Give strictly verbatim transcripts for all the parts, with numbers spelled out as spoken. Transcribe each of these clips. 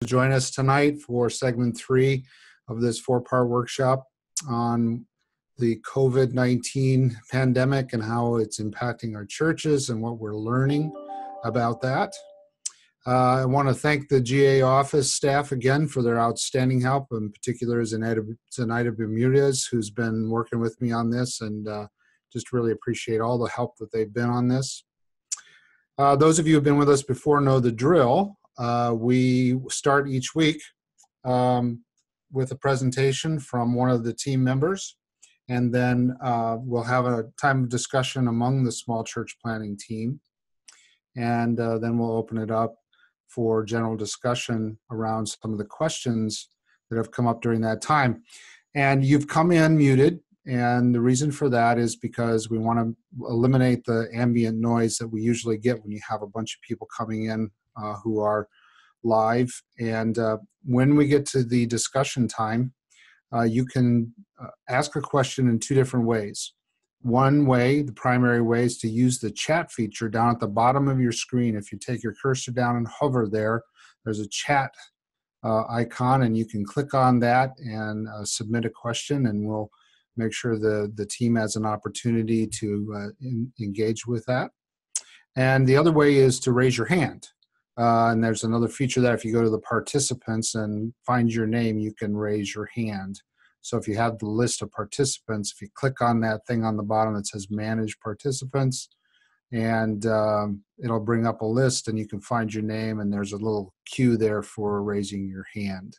Join us tonight for segment three of this four-part workshop on the COVID nineteen pandemic and how it's impacting our churches and what we're learning about that. Uh, I want to thank the G A office staff again for their outstanding help, in particular Zenaida, Zenaida Bermudez, who's been working with me on this, and uh, just really appreciate all the help that they've been on this. Uh, those of you who have been with us before know the drill. Uh, we start each week um, with a presentation from one of the team members, and then uh, we'll have a time of discussion among the small church planning team, and uh, then we'll open it up for general discussion around some of the questions that have come up during that time. And you've come in muted, and the reason for that is because we want to eliminate the ambient noise that we usually get when you have a bunch of people coming in uh, who are live. And uh, when we get to the discussion time, uh, you can uh, ask a question in two different ways. One way, the primary way, is to use the chat feature down at the bottom of your screen. If you take your cursor down and hover there, there's a chat uh, icon, and you can click on that and uh, submit a question, and we'll make sure the, the team has an opportunity to uh, in, engage with that. And the other way is to raise your hand. Uh, and there's another feature that if you go to the participants and find your name, you can raise your hand. So if you have the list of participants, if you click on that thing on the bottom that says Manage Participants, and um, it'll bring up a list, and you can find your name, and there's a little cue there for raising your hand.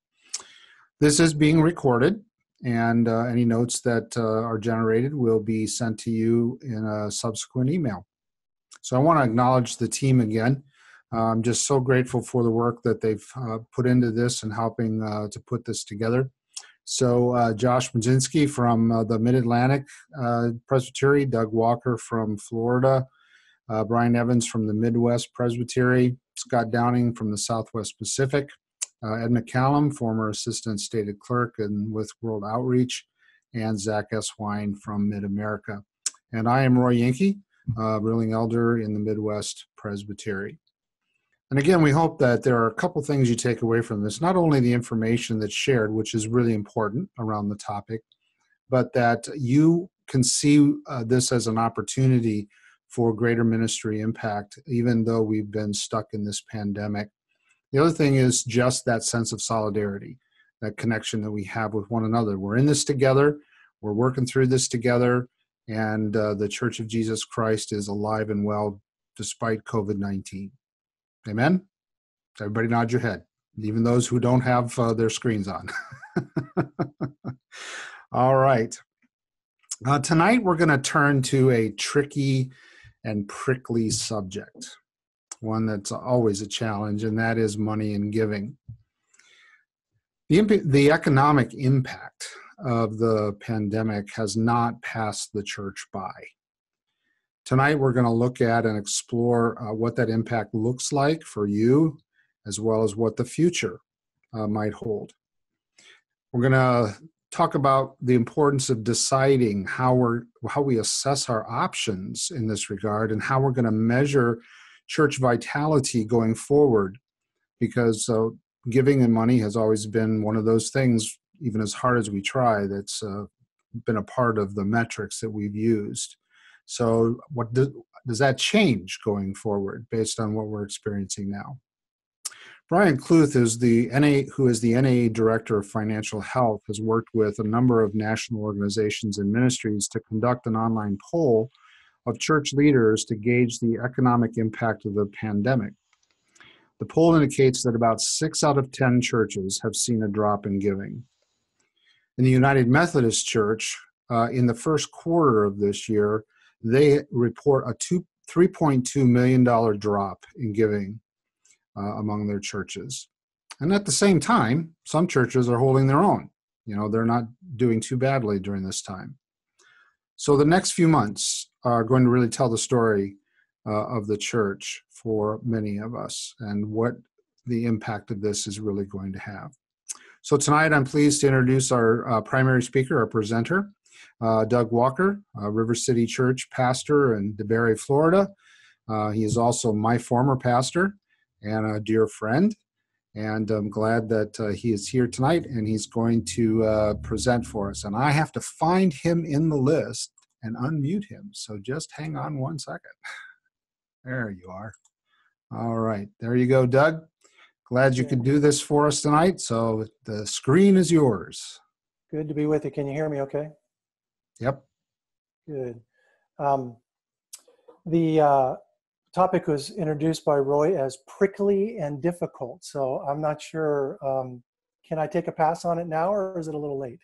This is being recorded, and uh, any notes that uh, are generated will be sent to you in a subsequent email. So I want to acknowledge the team again. I'm just so grateful for the work that they've uh, put into this and helping uh, to put this together. So uh, Josh Brzezinski from uh, the Mid-Atlantic uh, Presbytery, Doug Walker from Florida, uh, Brian Evans from the Midwest Presbytery, Scott Downing from the Southwest Pacific, uh, Ed McCallum, former Assistant Stated Clerk and with World Outreach, and Zach S. Wine from Mid-America. And I am Roy Yankee, uh, ruling elder in the Midwest Presbytery. And again, we hope that there are a couple things you take away from this, not only the information that's shared, which is really important around the topic, but that you can see uh, this as an opportunity for greater ministry impact, even though we've been stuck in this pandemic. The other thing is just that sense of solidarity, that connection that we have with one another. We're in this together, we're working through this together, and uh, the Church of Jesus Christ is alive and well despite COVID nineteen. Amen? Everybody nod your head, even those who don't have uh, their screens on. All right. Uh, tonight we're going to turn to a tricky and prickly subject, one that's always a challenge, and that is money and giving. The, imp- the economic impact of the pandemic has not passed the church by. Tonight, we're going to look at and explore uh, what that impact looks like for you, as well as what the future uh, might hold. We're going to talk about the importance of deciding how we're how we assess our options in this regard, and how we're going to measure church vitality going forward, because uh, giving and money has always been one of those things, even as hard as we try, that's uh, been a part of the metrics that we've used. So what does, does that change going forward based on what we're experiencing now? Brian Kluth, is the N A, who is the N A A Director of Financial Health, has worked with a number of national organizations and ministries to conduct an online poll of church leaders to gauge the economic impact of the pandemic. The poll indicates that about six out of ten churches have seen a drop in giving. In the United Methodist Church, uh, in the first quarter of this year, they report a two, three point two million dollars drop in giving uh, among their churches. And at the same time, some churches are holding their own. You know, they're not doing too badly during this time. So the next few months are going to really tell the story uh, of the church for many of us, and what the impact of this is really going to have. So tonight, I'm pleased to introduce our uh, primary speaker, our presenter, Uh, Doug Walker, uh, River City Church pastor in DeBary, Florida. Uh, he is also my former pastor and a dear friend. And I'm glad that uh, he is here tonight, and he's going to uh, present for us. And I have to find him in the list and unmute him. So just hang on one second. There you are. All right. There you go, Doug. Glad you could do this for us tonight. So the screen is yours. Good to be with you. Can you hear me okay? Yep. Good. Um, the uh, topic was introduced by Roy as prickly and difficult. So I'm not sure, um, can I take a pass on it now, or is it a little late?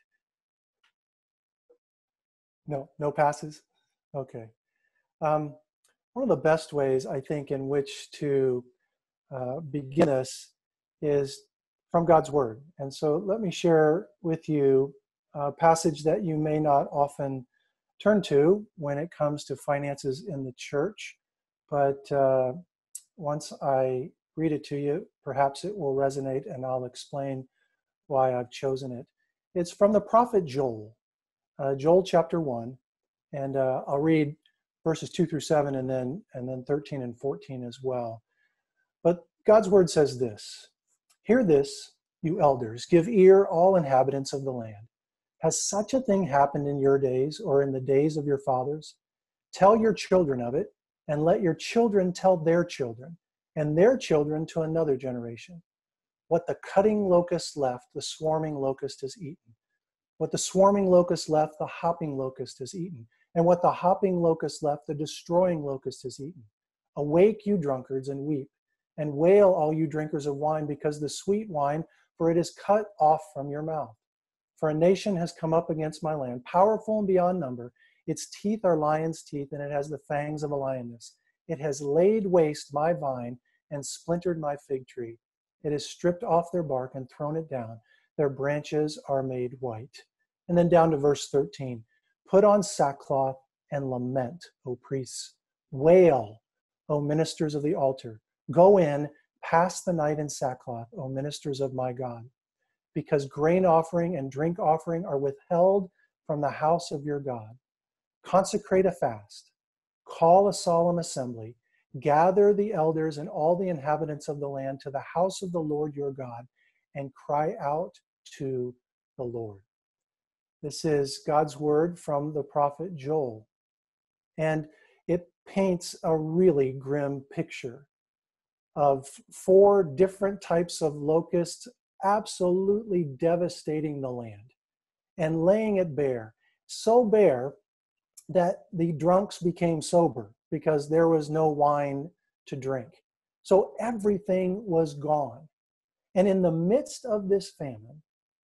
No, no passes? Okay. Um, one of the best ways, I think, in which to uh, begin this is from God's Word. And so let me share with you a passage that you may not often turn to when it comes to finances in the church. But uh, once I read it to you, perhaps it will resonate, and I'll explain why I've chosen it. It's from the prophet Joel, uh, Joel chapter one, and uh, I'll read verses two through seven, and then and then thirteen and fourteen as well. But God's word says this: "Hear this, you elders, give ear, all inhabitants of the land. Has such a thing happened in your days, or in the days of your fathers? Tell your children of it, and let your children tell their children, and their children to another generation. What the cutting locust left, the swarming locust has eaten. What the swarming locust left, the hopping locust has eaten. And what the hopping locust left, the destroying locust has eaten. Awake, you drunkards, and weep, and wail, all you drinkers of wine, because the sweet wine, for it is cut off from your mouth. For a nation has come up against my land, powerful and beyond number. Its teeth are lion's teeth, and it has the fangs of a lioness. It has laid waste my vine and splintered my fig tree. It has stripped off their bark and thrown it down. Their branches are made white." And then down to verse thirteen. "Put on sackcloth and lament, O priests. Wail, O ministers of the altar. Go in, pass the night in sackcloth, O ministers of my God. Because grain offering and drink offering are withheld from the house of your God. Consecrate a fast. Call a solemn assembly. Gather the elders and all the inhabitants of the land to the house of the Lord your God, and cry out to the Lord." This is God's word from the prophet Joel. And it paints a really grim picture of four different types of locusts absolutely devastating the land and laying it bare. So bare that the drunks became sober because there was no wine to drink. So everything was gone. And in the midst of this famine,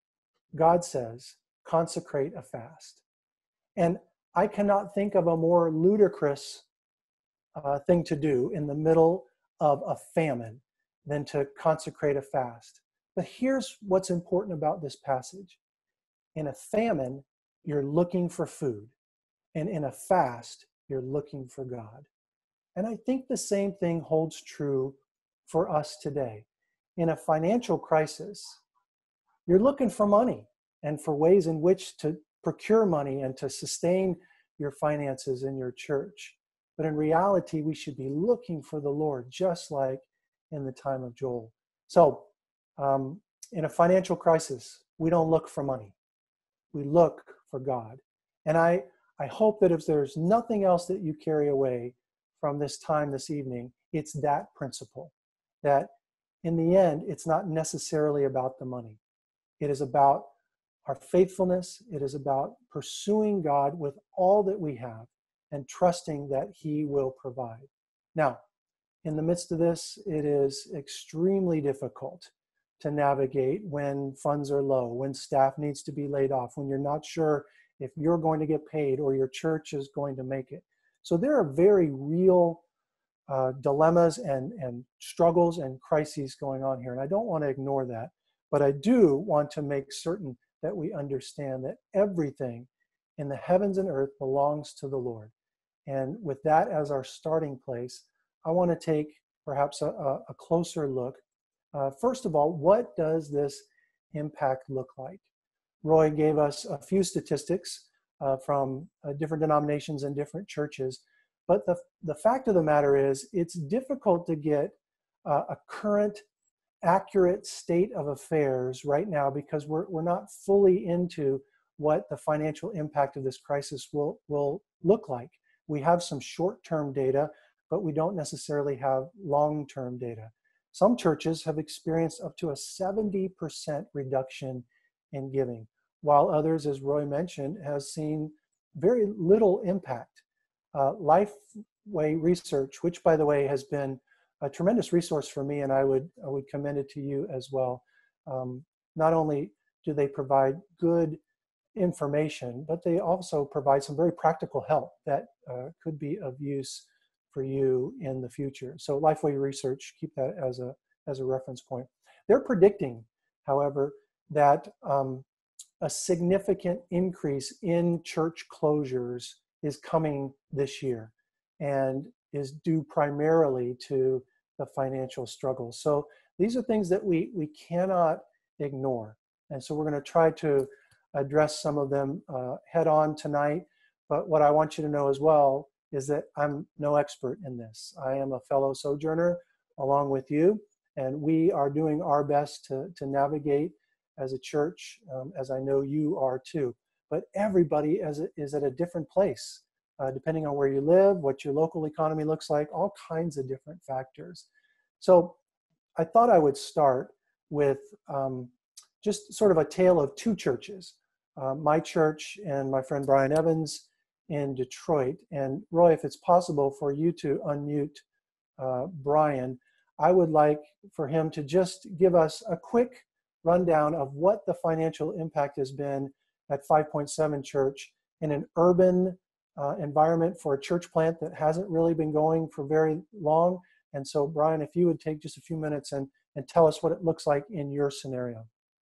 God says, consecrate a fast. And I cannot think of a more ludicrous uh, thing to do in the middle of a famine than to consecrate a fast. But here's what's important about this passage. In a famine, you're looking for food. And in a fast, you're looking for God. And I think the same thing holds true for us today. In a financial crisis, you're looking for money and for ways in which to procure money and to sustain your finances in your church. But in reality, we should be looking for the Lord, just like in the time of Joel. So, um, in a financial crisis, we don't look for money. We look for God. And I, I hope that if there's nothing else that you carry away from this time this evening, it's that principle, that in the end, it's not necessarily about the money. It is about our faithfulness. It is about pursuing God with all that we have and trusting that He will provide. Now, in the midst of this, it is extremely difficult to navigate when funds are low, when staff needs to be laid off, when you're not sure if you're going to get paid or your church is going to make it. So there are very real uh, dilemmas and, and struggles and crises going on here. And I don't want to ignore that, but I do want to make certain that we understand that everything in the heavens and earth belongs to the Lord. And with that as our starting place, I want to take perhaps a, a closer look. Uh, first of all, what does this impact look like? Roy gave us a few statistics uh, from uh, different denominations and different churches, but the, the fact of the matter is it's difficult to get uh, a current accurate state of affairs right now because we're, we're not fully into what the financial impact of this crisis will, will look like. We have some short-term data, but we don't necessarily have long-term data. Some churches have experienced up to a seventy percent reduction in giving, while others, as Roy mentioned, has seen very little impact. Uh, Lifeway Research, which by the way has been a tremendous resource for me, and I would, I would commend it to you as well. Um, not only do they provide good information, but they also provide some very practical help that uh, could be of use for you in the future. So Lifeway Research, keep that as a, as a reference point. They're predicting, however, that um, a significant increase in church closures is coming this year and is due primarily to the financial struggles. So these are things that we, we cannot ignore. And so we're going to try to address some of them uh, head on tonight. But what I want you to know as well is that I'm no expert in this. I am a fellow sojourner along with you, and we are doing our best to, to navigate as a church, um, as I know you are too. But everybody is, is at a different place, uh, depending on where you live, what your local economy looks like, all kinds of different factors. So I thought I would start with um, just sort of a tale of two churches, uh, my church and my friend Brian Evans in Detroit. And Roy, if it's possible for you to unmute uh, Brian, I would like for him to just give us a quick rundown of what the financial impact has been at Five Point Seven Church in an urban uh, environment for a church plant that hasn't really been going for very long. And so, Brian, if you would take just a few minutes and, and tell us what it looks like in your scenario.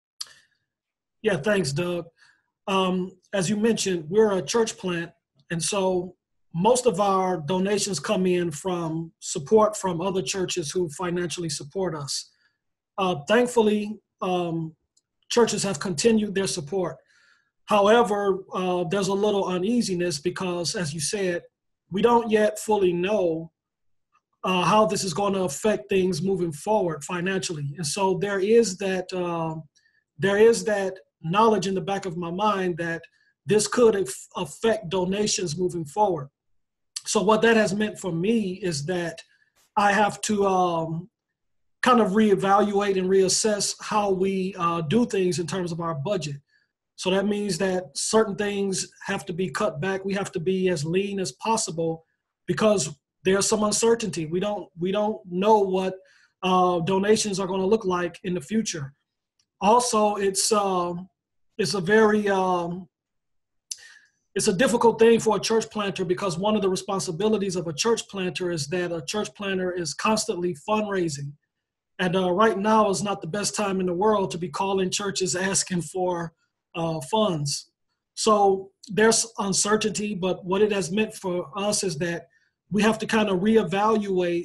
Yeah, thanks, Doug. Um, as you mentioned, we're a church plant, and so most of our donations come in from support from other churches who financially support us. Uh, thankfully, um, churches have continued their support. However, uh, there's a little uneasiness because, as you said, we don't yet fully know uh, how this is going to affect things moving forward financially. And so there is that, uh, there is that knowledge in the back of my mind that this could af- affect donations moving forward. So what that has meant for me is that I have to um, kind of reevaluate and reassess how we uh, do things in terms of our budget. So that means that certain things have to be cut back. We have to be as lean as possible because there's some uncertainty. We don't we don't know what uh, donations are going to look like in the future. Also, it's uh, it's a very um, it's a difficult thing for a church planter because one of the responsibilities of a church planter is that a church planter is constantly fundraising. And uh, right now is not the best time in the world to be calling churches asking for uh, funds. So there's uncertainty, but what it has meant for us is that we have to kind of reevaluate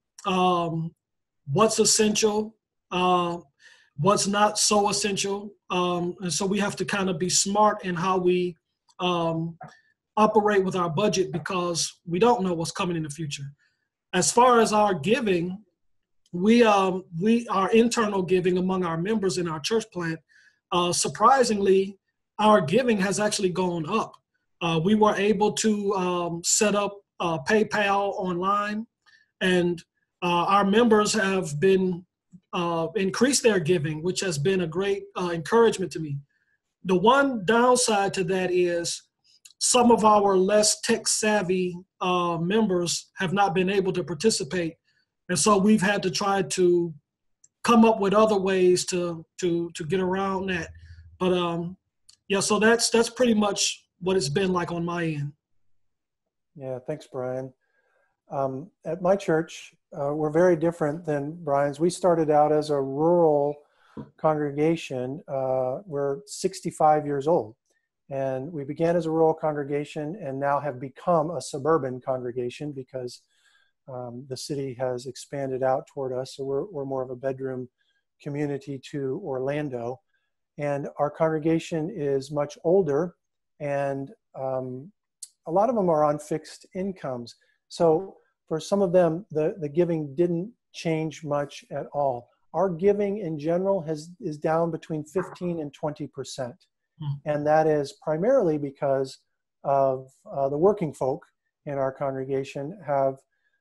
um, what's essential, uh, what's not so essential. Um, and so we have to kind of be smart in how we um, operate with our budget because we don't know what's coming in the future. As far as our giving, we, um, we our internal giving among our members in our church plant, uh, surprisingly, our giving has actually gone up. Uh, we were able to um, set up uh, PayPal online, and uh, our members have been uh, increased their giving, which has been a great uh, encouragement to me. The one downside to that is some of our less tech savvy uh, members have not been able to participate. And so we've had to try to come up with other ways to to to get around that. But um, yeah, so that's that's pretty much what it's been like on my end. Yeah, thanks, Brian. Um, at my church, uh, we're very different than Brian's. We started out as a rural congregation. Uh, we're sixty-five years old, and we began as a rural congregation and now have become a suburban congregation because um, the city has expanded out toward us. So we're, we're more of a bedroom community to Orlando. And our congregation is much older, and um, a lot of them are on fixed incomes. So for some of them, the, the giving didn't change much at all. our giving in general has is down between fifteen and twenty percent. Hmm. And that is primarily because of uh, the working folk in our congregation have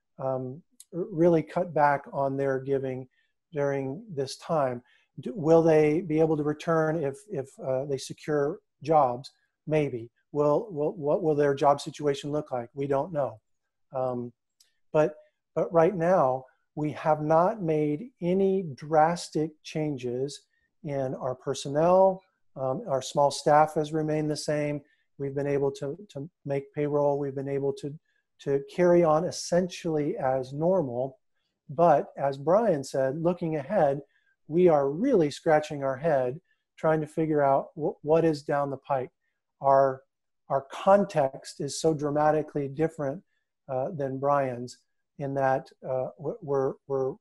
um, really cut back on their giving during this time. Do, will they be able to return if, if uh, they secure jobs? Maybe. Will, will, what will their job situation look like? We don't know. Um, but, but right now, we have not made any drastic changes in our personnel. Um, our small staff has remained the same. We've been able to, to make payroll. We've been able to, to carry on essentially as normal. But as Brian said, looking ahead, we are really scratching our head trying to figure out what, what is down the pike. Our, our context is so dramatically different uh, than Brian's, in that uh, we're, we're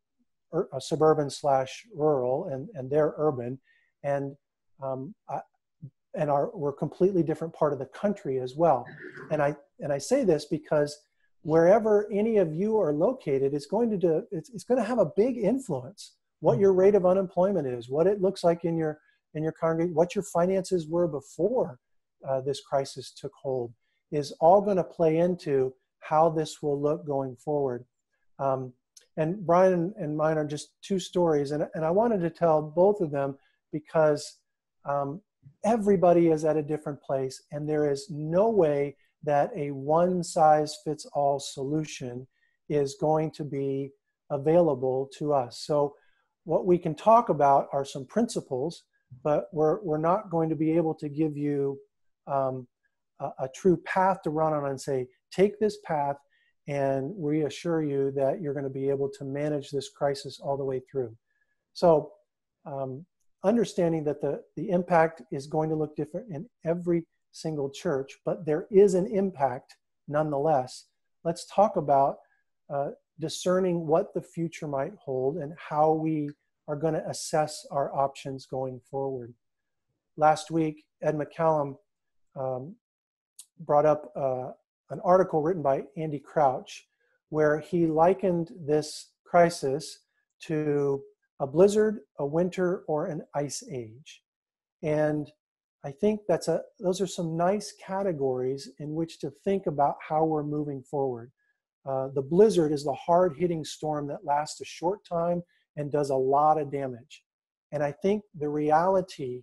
a suburban slash rural, and, and they're urban, and um, I, and our, we're a completely different part of the country as well. And I, and I say this because wherever any of you are located, it's going to do, it's, it's going to have a big influence. What your rate of unemployment is, what it looks like in your, in your congregation, what your finances were before uh, this crisis took hold, is all going to play into how this will look going forward. Um, and Brian and mine are just two stories, and, and I wanted to tell both of them because um, everybody is at a different place, and there is no way that a one-size-fits-all solution is going to be available to us. So what we can talk about are some principles, but we're, we're not going to be able to give you um, a, a true path to run on and say, take this path, and reassure you that you're going to be able to manage this crisis all the way through. So um, understanding that the, the impact is going to look different in every single church, but there is an impact nonetheless. Let's talk about uh, discerning what the future might hold and how we are going to assess our options going forward. Last week, Ed McCallum um, brought up uh, an article written by Andy Crouch, where he likened this crisis to a blizzard, a winter, or an ice age. And I think that's a, those are some nice categories in which to think about how we're moving forward. Uh, the blizzard is the hard-hitting storm that lasts a short time and does a lot of damage. And I think the reality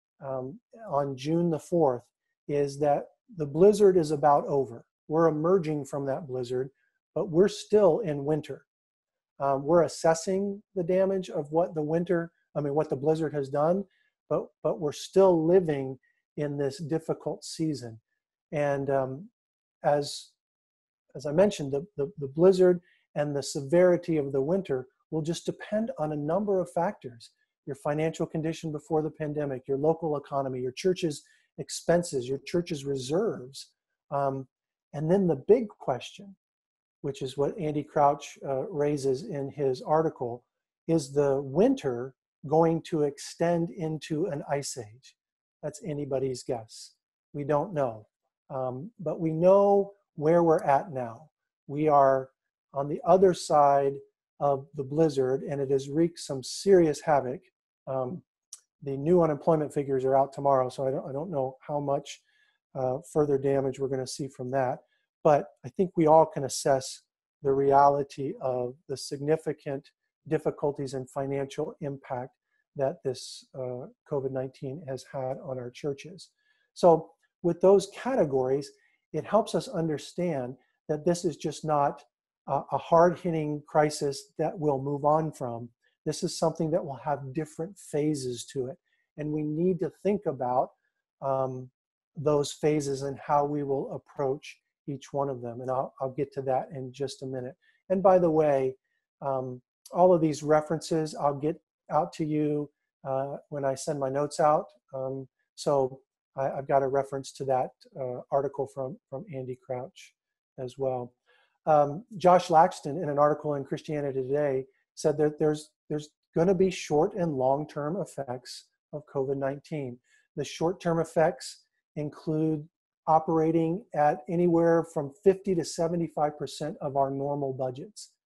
um, on June the fourth is that the blizzard is about over. We're emerging from that blizzard, but we're still in winter. Um, we're assessing the damage of what the winter, I mean, what the blizzard has done, but, but we're still living in this difficult season. And um, as, as I mentioned, the, the, the blizzard and the severity of the winter will just depend on a number of factors. Your financial condition before the pandemic, your local economy, your church's expenses, your church's reserves. Um, and then the big question, which is what Andy Crouch uh, raises in his article, is the winter going to extend into an ice age? That's anybody's guess. We don't know. Um, but we know where we're at now. We are on the other side of the blizzard, and it has wreaked some serious havoc. Um, the new unemployment figures are out tomorrow, so I don't, I don't know how much uh, further damage we're going to see from that. But I think we all can assess the reality of the significant difficulties and financial impact that this uh, COVID nineteen has had on our churches. So with those categories, it helps us understand that this is just not a, a hard-hitting crisis that we'll move on from. This is something that will have different phases to it. And we need to think about um, those phases and how we will approach each one of them. And I'll, I'll get to that in just a minute. And by the way, um, all of these references I'll get out to you uh, when I send my notes out. Um, so I, I've got a reference to that uh, article from, from Andy Crouch as well. Um, Josh Laxton, in an article in Christianity Today, said that there's, there's going to be short and long-term effects of COVID nineteen. The short-term effects include operating at anywhere from fifty to seventy-five percent of our normal budgets.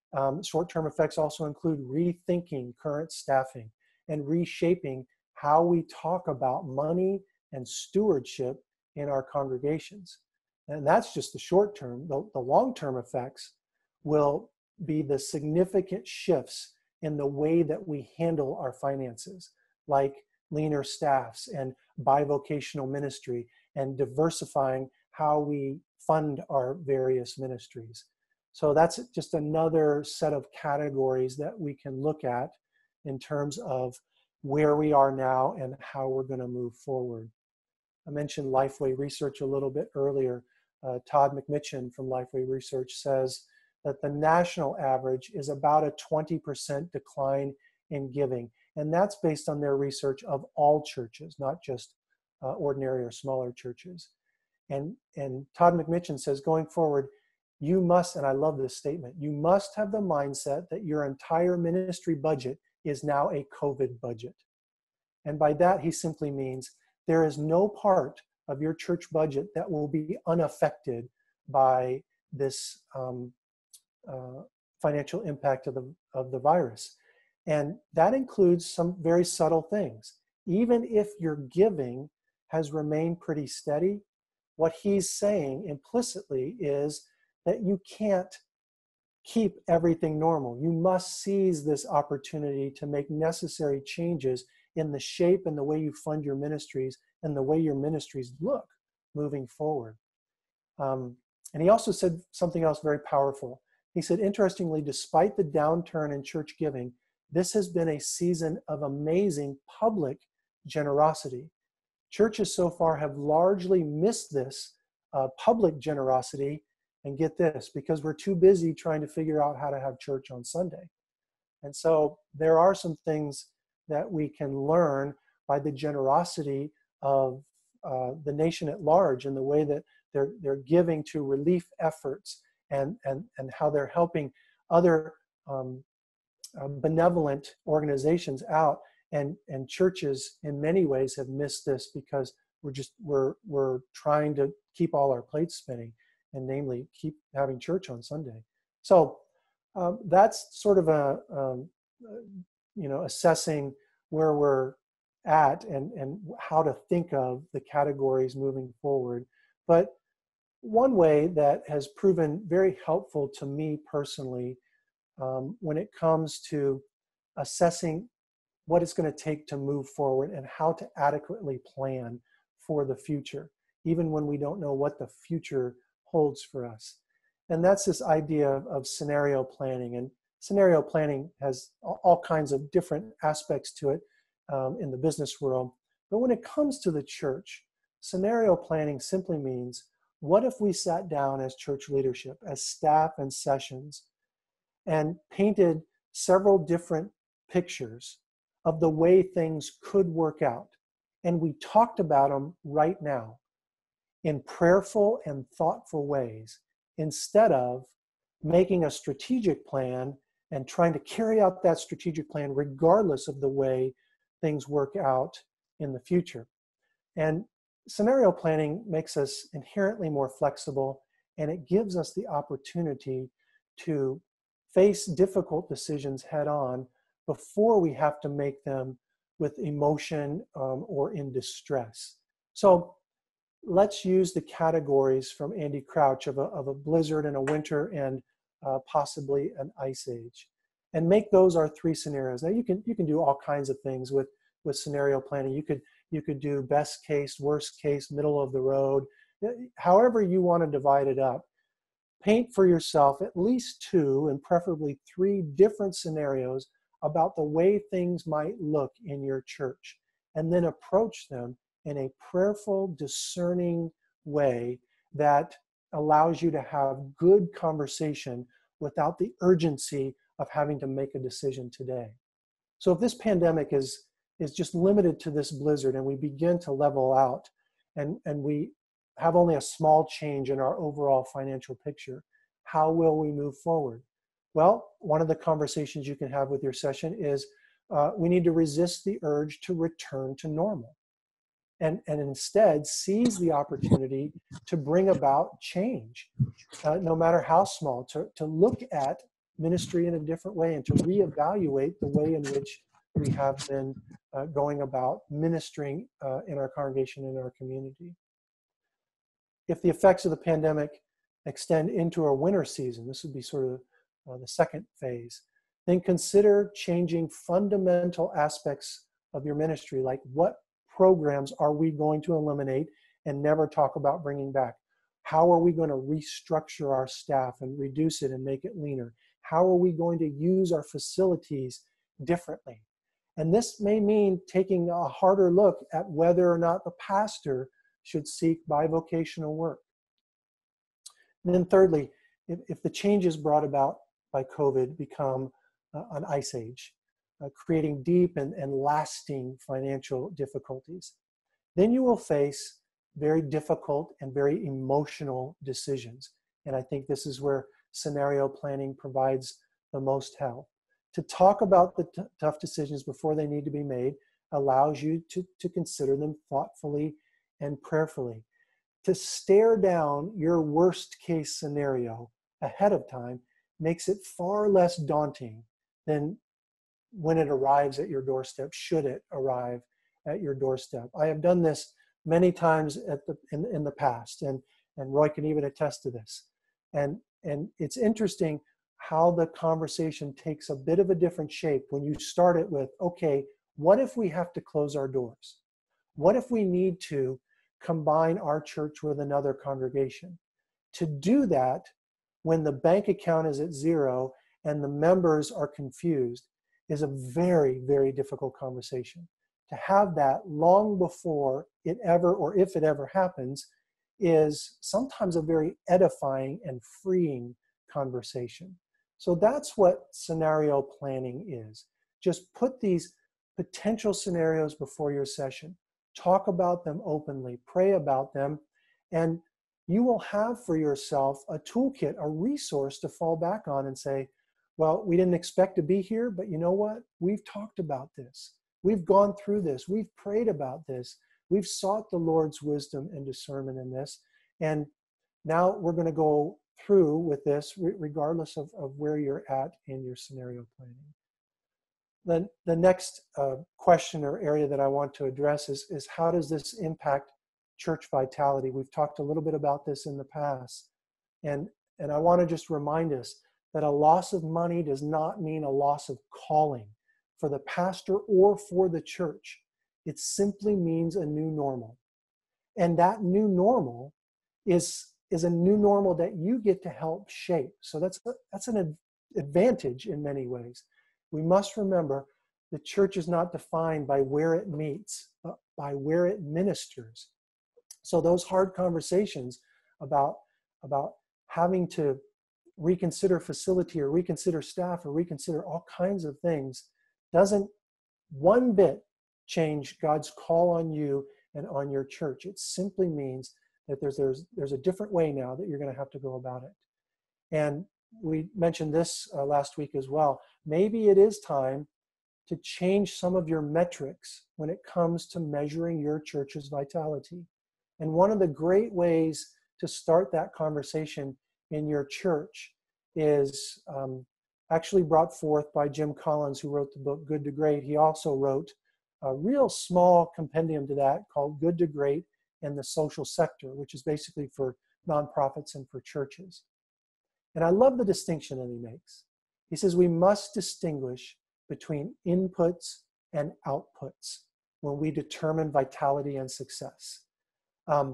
Um, short-term effects also include rethinking current staffing and reshaping how we talk about money and stewardship in our congregations. And that's just the short term. The, the long-term effects will be the significant shifts in the way that we handle our finances, like leaner staffs and bivocational ministry and diversifying how we fund our various ministries. So that's just another set of categories that we can look at in terms of where we are now and how we're going to move forward. I mentioned Lifeway Research a little bit earlier. Uh, Todd McMitchin from Lifeway Research says that the national average is about a twenty percent decline in giving. And that's based on their research of all churches, not just uh, ordinary or smaller churches. And, and Todd McMitchin says, going forward, you must, and I love this statement, you must have the mindset that your entire ministry budget is now a COVID budget. And by that, he simply means there is no part of your church budget that will be unaffected by this um, uh, financial impact of the, of the virus. And that includes some very subtle things. Even if your giving has remained pretty steady, what he's saying implicitly is that you can't keep everything normal. You must seize this opportunity to make necessary changes in the shape and the way you fund your ministries and the way your ministries look moving forward. Um, and he also said something else very powerful. He said, interestingly, despite the downturn in church giving, this has been a season of amazing public generosity. Churches so far have largely missed this uh, public generosity. And get this, because we're too busy trying to figure out how to have church on Sunday. And so there are some things that we can learn by the generosity of uh, the nation at large and the way that they're, they're giving to relief efforts and, and, and how they're helping other um, uh, benevolent organizations out. And, and churches in many ways have missed this because we're just, we're, we're trying to keep all our plates spinning, and namely keep having church on Sunday. So um, that's sort of a, um, you know, assessing where we're at and, and how to think of the categories moving forward. But one way that has proven very helpful to me personally um, when it comes to assessing what it's going to take to move forward and how to adequately plan for the future, even when we don't know what the future holds for us. And that's this idea of, of scenario planning. And scenario planning has all, all kinds of different aspects to it um, in the business world. But when it comes to the church, scenario planning simply means, what if we sat down as church leadership, as staff and sessions, and painted several different pictures of the way things could work out, and we talked about them right now in prayerful and thoughtful ways, instead of making a strategic plan and trying to carry out that strategic plan regardless of the way things work out in the future. And scenario planning makes us inherently more flexible, and it gives us the opportunity to face difficult decisions head on before we have to make them with emotion um, or in distress. So let's use the categories from Andy Crouch of a, of a blizzard and a winter and uh, possibly an ice age, and make those our three scenarios. Now you can you can do all kinds of things with with scenario planning. You could you could do best case, worst case, middle of the road, however you want to divide it up. Paint for yourself at least two and preferably three different scenarios about the way things might look in your church, and then approach them in a prayerful, discerning way that allows you to have good conversation without the urgency of having to make a decision today. So if this pandemic is, is just limited to this blizzard and we begin to level out and, and we have only a small change in our overall financial picture, how will we move forward? Well, one of the conversations you can have with your session is uh, we need to resist the urge to return to normal. And, and instead seize the opportunity to bring about change, uh, no matter how small, to, to look at ministry in a different way and to reevaluate the way in which we have been uh, going about ministering uh, in our congregation, in our community. If the effects of the pandemic extend into our winter season, this would be sort of uh, the second phase, then consider changing fundamental aspects of your ministry, like what programs are we going to eliminate and never talk about bringing back? How are we going to restructure our staff and reduce it and make it leaner? How are we going to use our facilities differently? And this may mean taking a harder look at whether or not the pastor should seek bivocational work. And then thirdly, if, if the changes brought about by COVID become uh, an ice age, uh, creating deep and, and lasting financial difficulties, then you will face very difficult and very emotional decisions. And I think this is where scenario planning provides the most help. To talk about the t- tough decisions before they need to be made allows you to, to consider them thoughtfully and prayerfully. To stare down your worst case scenario ahead of time makes it far less daunting than when it arrives at your doorstep, should it arrive at your doorstep. I have done this many times at the, in, in the past, and, and Roy can even attest to this. And, and it's interesting how the conversation takes a bit of a different shape when you start it with, okay, what if we have to close our doors? What if we need to combine our church with another congregation? To do that when the bank account is at zero and the members are confused is a very, very difficult conversation. To have that long before it ever, or if it ever happens, is sometimes a very edifying and freeing conversation. So that's what scenario planning is. Just put these potential scenarios before your session. Talk about them openly, pray about them, and you will have for yourself a toolkit, a resource to fall back on and say, well, we didn't expect to be here, but you know what? We've talked about this. We've gone through this. We've prayed about this. We've sought the Lord's wisdom and discernment in this. And now we're going to go through with this regardless of, of where you're at in your scenario planning. Then the next uh, question or area that I want to address is, is how does this impact church vitality? We've talked a little bit about this in the past. And, and I want to just remind us that a loss of money does not mean a loss of calling for the pastor or for the church. It simply means a new normal. And that new normal is, is a new normal that you get to help shape. So that's, that's an advantage in many ways. We must remember the church is not defined by where it meets, but by where it ministers. So those hard conversations about, about having to reconsider facility or reconsider staff or reconsider all kinds of things doesn't one bit change God's call on you and on your church. It simply means that there's, there's, there's a different way now that you're going to have to go about it. And we mentioned this uh, last week as well. Maybe it is time to change some of your metrics when it comes to measuring your church's vitality. And one of the great ways to start that conversation in your church is um, actually brought forth by Jim Collins, who wrote the book Good to Great. He also wrote a real small compendium to that called Good to Great and the Social Sector, which is basically for nonprofits and for churches. And I love the distinction that he makes. He says we must distinguish between inputs and outputs when we determine vitality and success. Um,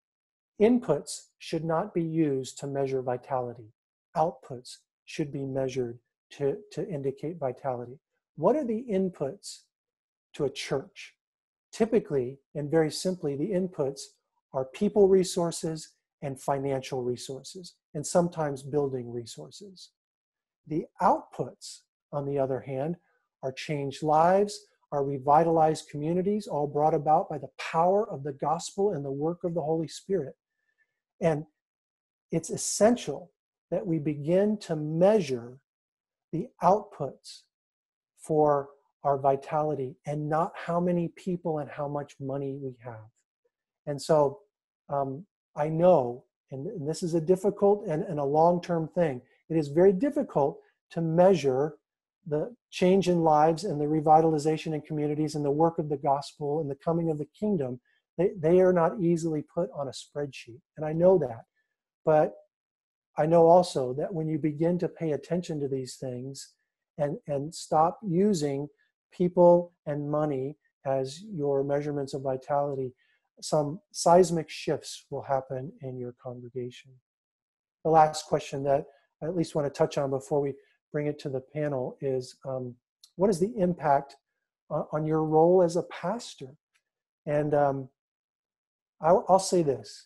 inputs should not be used to measure vitality. Outputs should be measured to, to indicate vitality. What are the inputs to a church? Typically, and very simply, the inputs are people resources and financial resources, and sometimes building resources. The outputs, on the other hand, are changed lives, are revitalized communities, all brought about by the power of the gospel and the work of the Holy Spirit. And it's essential that we begin to measure the outputs for our vitality and not how many people and how much money we have. And so um, I know, and, and this is a difficult and, and a long-term thing, it is very difficult to measure the change in lives and the revitalization in communities and the work of the gospel and the coming of the kingdom, they, they are not easily put on a spreadsheet. And I know that. But I know also that when you begin to pay attention to these things and, and stop using people and money as your measurements of vitality, some seismic shifts will happen in your congregation. The last question that I at least want to touch on before we bring it to the panel is, um, what is the impact on, on your role as a pastor? And um, I'll, I'll say this.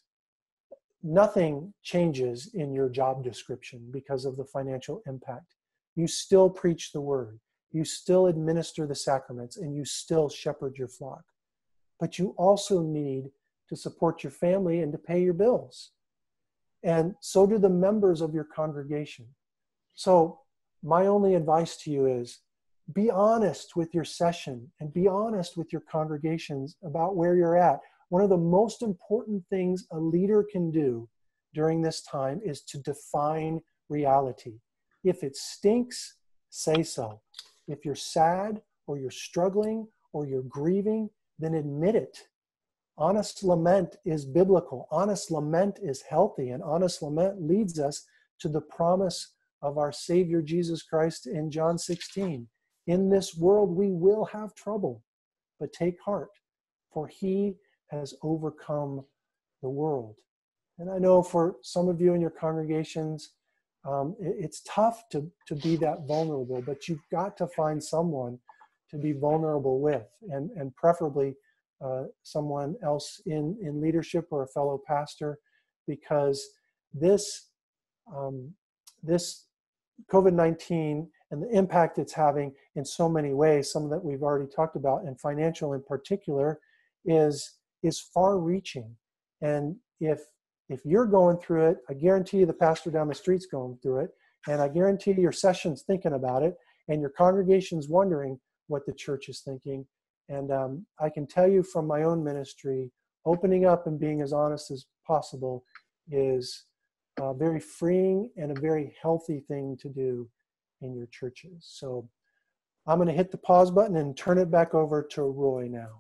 Nothing changes in your job description because of the financial impact. You still preach the word. You still administer the sacraments, and you still shepherd your flock. But you also need to support your family and to pay your bills. And so do the members of your congregation. So my only advice to you is be honest with your session and be honest with your congregations about where you're at. One of the most important things a leader can do during this time is to define reality. If it stinks, say so. If you're sad or you're struggling or you're grieving, then admit it. Honest lament is biblical. Honest lament is healthy, and honest lament leads us to the promise of our Savior Jesus Christ in John sixteen. In this world we will have trouble, but take heart, for he has overcome the world. And I know for some of you in your congregations, um, it, it's tough to, to be that vulnerable, but you've got to find someone to be vulnerable with, and, and preferably uh, someone else in, in leadership or a fellow pastor, because this, um, this COVID nineteen and the impact it's having in so many ways, some that we've already talked about, and financial in particular, is is far-reaching. And if if you're going through it, I guarantee you the pastor down the street's going through it, and I guarantee your session's thinking about it, and your congregation's wondering what the church is thinking. And um, I can tell you from my own ministry, opening up and being as honest as possible is uh, very freeing and a very healthy thing to do in your churches. So I'm going to hit the pause button and turn it back over to Roy now.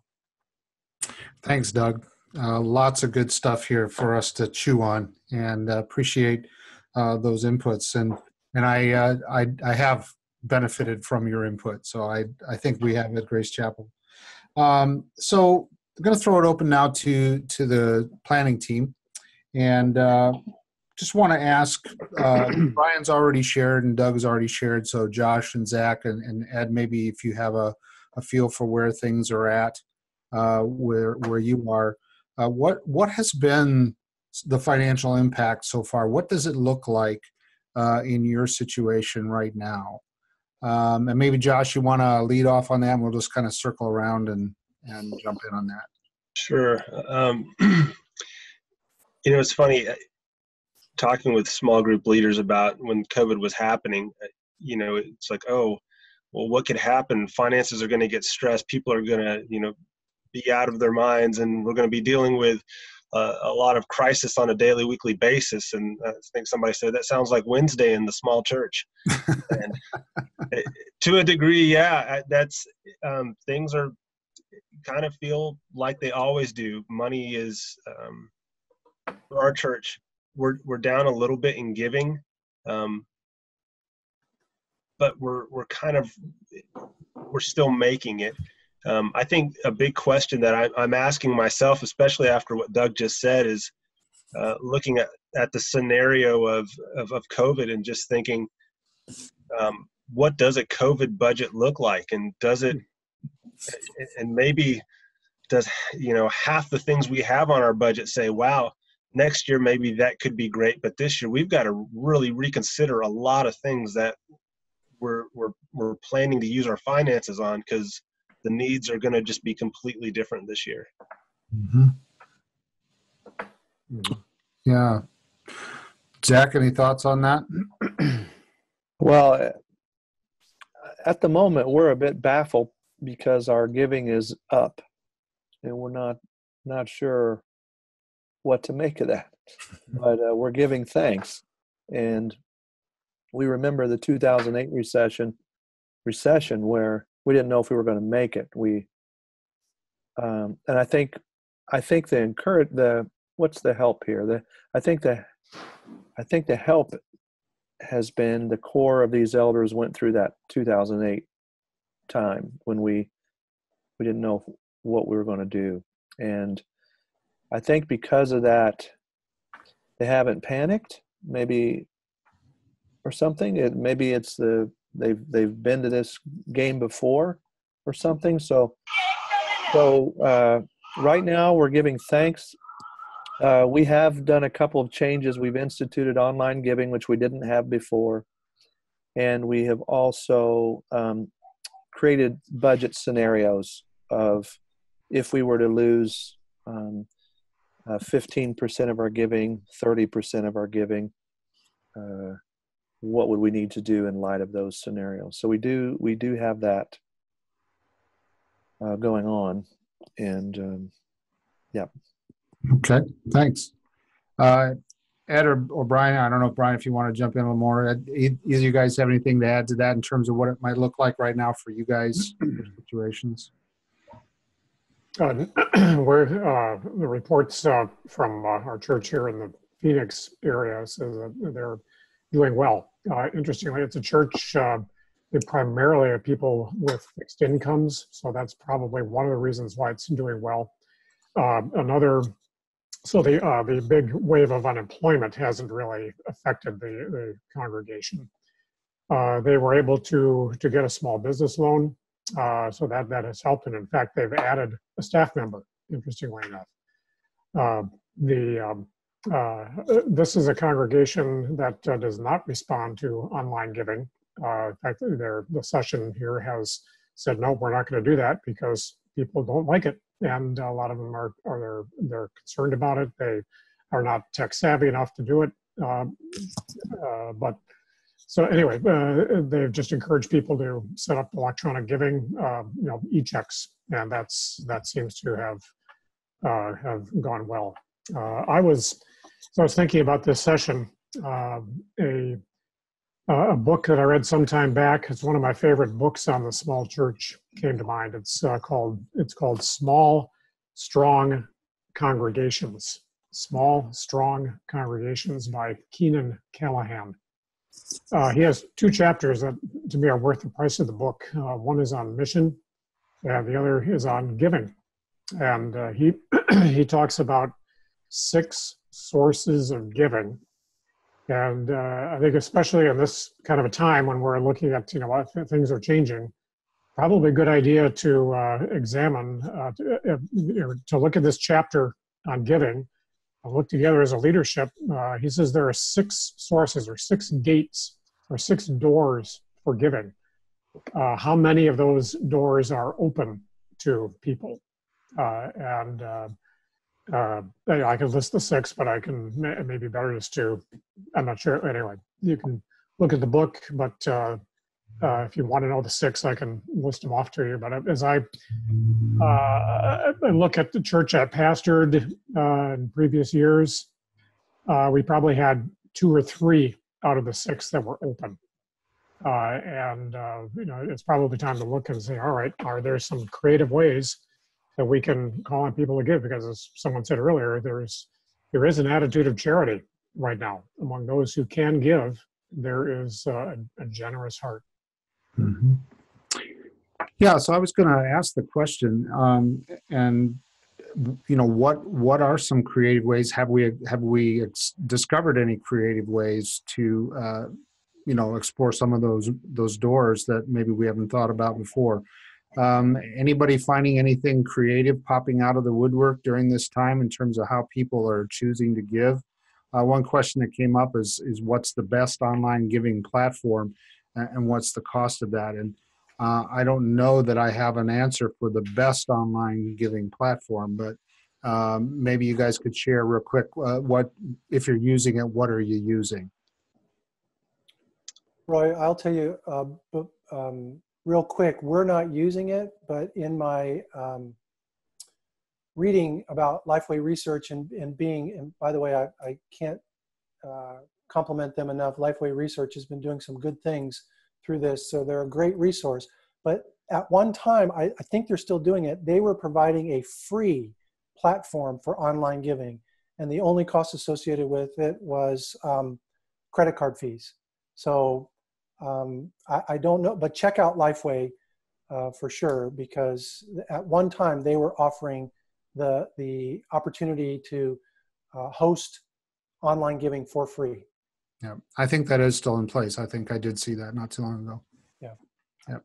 Thanks, Doug. Uh, lots of good stuff here for us to chew on, and uh, appreciate uh, those inputs. And and I, uh, I I have benefited from your input, so I I think we have at Grace Chapel. Um, so I'm going to throw it open now to to the planning team, and uh, just want to ask. Uh, Brian's already shared and Doug's already shared. So Josh and Zach and, and Ed, maybe if you have a, a feel for where things are at. Uh, where where you are, uh, what what has been the financial impact so far? What does it look like uh, in your situation right now? Um, and maybe Josh, you want to lead off on that, and we'll just kind of circle around and and jump in on that. Sure. Um, you know, it's funny talking with small group leaders about when COVID was happening. You know, it's like, oh, well, what could happen? Finances are going to get stressed. People are going to, you know, be out of their minds, and we're going to be dealing with uh, a lot of crisis on a daily, weekly basis. And I think somebody said that sounds like Wednesday in the small church. And it, to a degree, yeah, that's um, things are kind of feel like they always do. Money is um, for our church. We're we're down a little bit in giving, um, but we're we're kind of we're still making it. Um, I think a big question that I, I'm asking myself, especially after what Doug just said, is uh, looking at, at the scenario of, of, of COVID and just thinking, um, what does a COVID budget look like? And does it, and maybe does, you know, half the things we have on our budget say, wow, next year maybe that could be great, but this year we've got to really reconsider a lot of things that we're, we're, we're planning to use our finances on, because the needs are going to just be completely different this year. Mm-hmm. Yeah. Zach, any thoughts on that? Well, at the moment, we're a bit baffled because our giving is up, and we're not not sure what to make of that. But uh, we're giving thanks, and we remember the two thousand eight recession, recession where we didn't know if we were going to make it. We, um, and I think, I think the encourage the what's the help here? The I think the, I think the help has been the core of these elders went through that two thousand eight time when we we didn't know what we were going to do, and I think because of that, they haven't panicked, maybe, or something. It, maybe it's the they've they've been to this game before, or something. So, so uh, right now we're giving thanks. Uh, we have done a couple of changes. We've instituted online giving, which we didn't have before, and we have also um, created budget scenarios of if we were to lose um, uh, fifteen percent of our giving, thirty percent of our giving, uh, what would we need to do in light of those scenarios? So we do we do have that uh, going on, and um, yeah. Okay, thanks. Uh, Ed or, or Brian, I don't know, Brian, if you want to jump in a little more. Ed, either of you guys have anything to add to that in terms of what it might look like right now for you guys, your situations? Uh, where uh, the reports uh, from uh, our church here in the Phoenix area says that they're doing well. Uh, interestingly, it's a church uh, that primarily are people with fixed incomes, so that's probably one of the reasons why it's doing well. Uh, another, so the uh, the big wave of unemployment hasn't really affected the, the congregation. Uh, they were able to to get a small business loan. Uh, so that, that has helped. And in fact, they've added a staff member, interestingly enough. Uh, the, um, uh, this is a congregation that uh, does not respond to online giving. Uh, in fact, their, the session here has said, no, we're not going to do that because people don't like it. And a lot of them are, are they're, they're concerned about it. They are not tech savvy enough to do it. Uh, uh, but So anyway, uh, they've just encouraged people to set up electronic giving, uh, you know, e-checks, and that's that seems to have uh, have gone well. Uh, I was so I was thinking about this session. Uh, a a book that I read some time back. It's one of my favorite books on the small church. Came to mind. It's uh, called it's called Small, Strong Congregations. Small, Strong Congregations by Keenan Callahan. Uh, he has two chapters that, to me, are worth the price of the book. Uh, one is on mission, and the other is on giving. And uh, he he talks about six sources of giving. And uh, I think especially in this kind of a time when we're looking at, you know, what things are changing, probably a good idea to uh, examine, uh, to, uh, to look at this chapter on giving. Look together as a leadership. Uh, he says there are six sources or six gates or six doors for giving. Uh, how many of those doors are open to people? Uh, and uh, uh, I can list the six, but I can maybe better just to, I'm not sure. Anyway, you can look at the book, but uh, uh, if you want to know the six, I can list them off to you. But as I uh, I look at the church I pastored uh, in previous years, uh, we probably had two or three out of the six that were open. Uh, and, uh, you know, it's probably time to look and say, all right, are there some creative ways that we can call on people to give? Because as someone said earlier, there's, there is an attitude of charity right now. Among those who can give, there is uh, a, a generous heart. Mm-hmm. Yeah, so I was going to ask the question, um, and you know, what what are some creative ways? Have we have we ex- discovered any creative ways to uh, you know, explore some of those those doors that maybe we haven't thought about before? Um, anybody finding anything creative popping out of the woodwork during this time in terms of how people are choosing to give? Uh, one question that came up is is what's the best online giving platform, and what's the cost of that? And uh, I don't know that I have an answer for the best online giving platform, but um, maybe you guys could share real quick uh, what, if you're using it, what are you using? Roy, I'll tell you uh, but, um, real quick, we're not using it, but in my um, reading about Lifeway Research and, and being, and by the way, I, I can't uh, compliment them enough. Lifeway Research has been doing some good things through this, so they're a great resource. But at one time, I, I think they're still doing it, they were providing a free platform for online giving, and the only cost associated with it was um, credit card fees. So um, I, I don't know, but check out Lifeway uh, for sure, because at one time they were offering the, the opportunity to uh, host online giving for free. Yeah, I think that is still in place. I think I did see that not too long ago. Yeah. Yeah.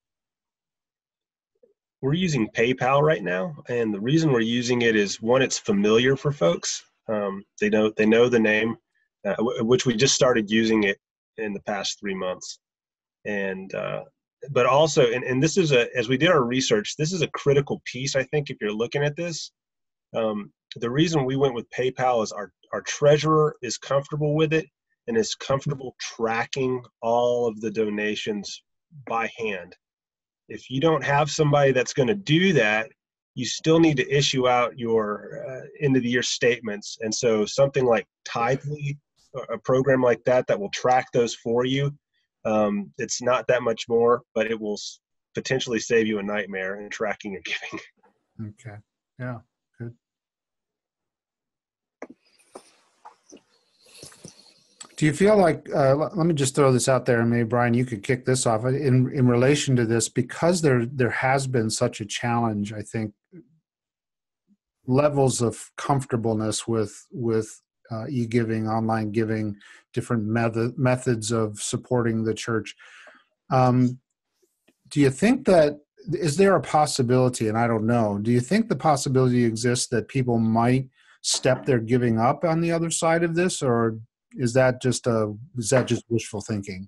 We're using PayPal right now, and the reason we're using it is, one, it's familiar for folks. Um, they know they know the name, uh, w- which we just started using it in the past three months, and uh, but also, and, and this is a, as we did our research, this is a critical piece. I think if you're looking at this, um, the reason we went with PayPal is our our treasurer is comfortable with it and is comfortable tracking all of the donations by hand. If you don't have somebody that's going to do that, you still need to issue out your uh, end of the year statements. And so something like Tithely, a program like that, that will track those for you, um, it's not that much more, but it will s- potentially save you a nightmare in tracking your giving. Okay. Yeah. Good. Do you feel like, uh, let let me just throw this out there, and maybe Brian, you could kick this off in, in relation to this, because there, there has been such a challenge, I think, levels of comfortableness with, with uh, e-giving, online giving, different method, methods of supporting the church. Um, do you think that, is there a possibility, and I don't know, do you think the possibility exists that people might step their giving up on the other side of this, or is that just a, is that just wishful thinking?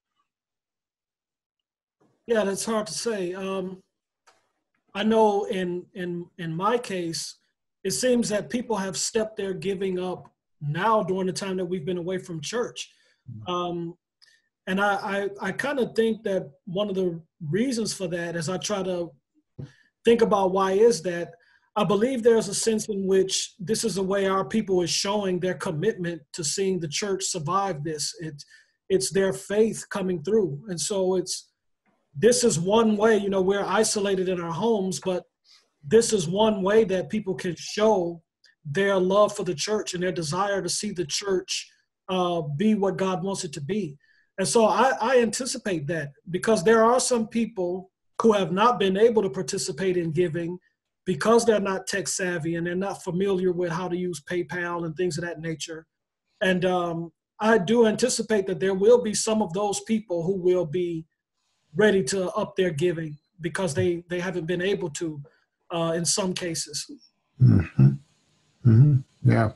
Yeah, that's hard to say. Um, I know in in in my case, it seems that people have stepped their giving up now during the time that we've been away from church. Um, and I, I, I kind of think that one of the reasons for that, as I try to think about why is that, I believe there's a sense in which this is the way our people is showing their commitment to seeing the church survive this. It, it's their faith coming through. And so it's, this is one way, you know, we're isolated in our homes, but this is one way that people can show their love for the church and their desire to see the church uh, be what God wants it to be. And so I, I anticipate that, because there are some people who have not been able to participate in giving because they're not tech savvy and they're not familiar with how to use PayPal and things of that nature. And um, I do anticipate that there will be some of those people who will be ready to up their giving because they, they haven't been able to uh, in some cases. Mm-hmm. Mm-hmm. Yeah.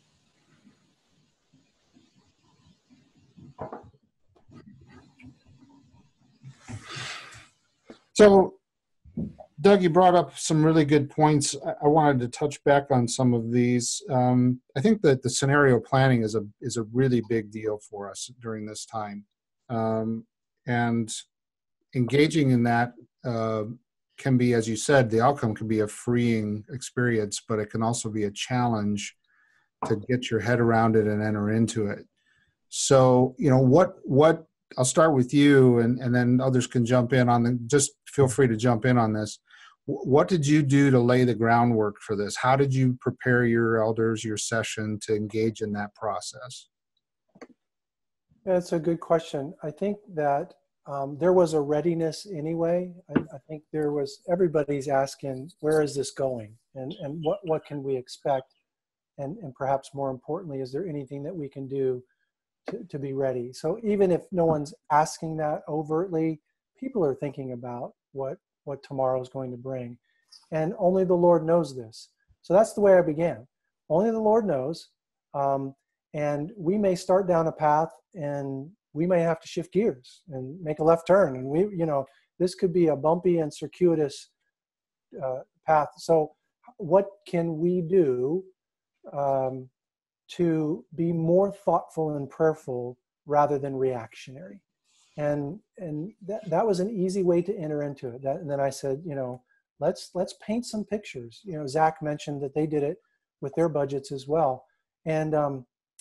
So, Doug, you brought up some really good points. I wanted to touch back on some of these. Um, I think that the scenario planning is a is a really big deal for us during this time, um, and engaging in that uh, can be, as you said, the outcome can be a freeing experience, but it can also be a challenge to get your head around it and enter into it. So, you know, what what I'll start with you, and and then others can jump in on the. Just feel free to jump in on this. What did you do to lay the groundwork for this? How did you prepare your elders, your session, to engage in that process? That's a good question. I think that um, there was a readiness anyway. I, I think there was, everybody's asking, where is this going? And, and what, what can we expect? And, and perhaps more importantly, is there anything that we can do to, to be ready? So even if no one's asking that overtly, people are thinking about what, what tomorrow is going to bring. And only the Lord knows this. So that's the way I began. Only the Lord knows. Um, and we may start down a path and we may have to shift gears and make a left turn. And we, you know, this could be a bumpy and circuitous uh, path. So what can we do um, to be more thoughtful and prayerful rather than reactionary? And and that, that was an easy way to enter into it. That, and then I said, you know, let's let's paint some pictures. You know, Zach mentioned that they did it with their budgets as well. And um,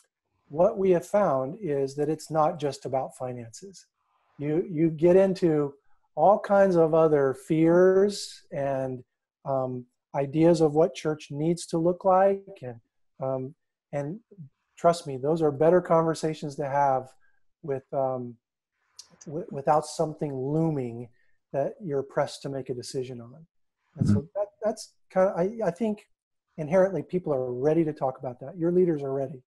what we have found is that it's not just about finances. You, you get into all kinds of other fears and um, ideas of what church needs to look like. And, um, and trust me, those are better conversations to have with, um, w- without something looming that you're pressed to make a decision on. And so that, that's kind of, I, I think inherently people are ready to talk about that. Your leaders are ready.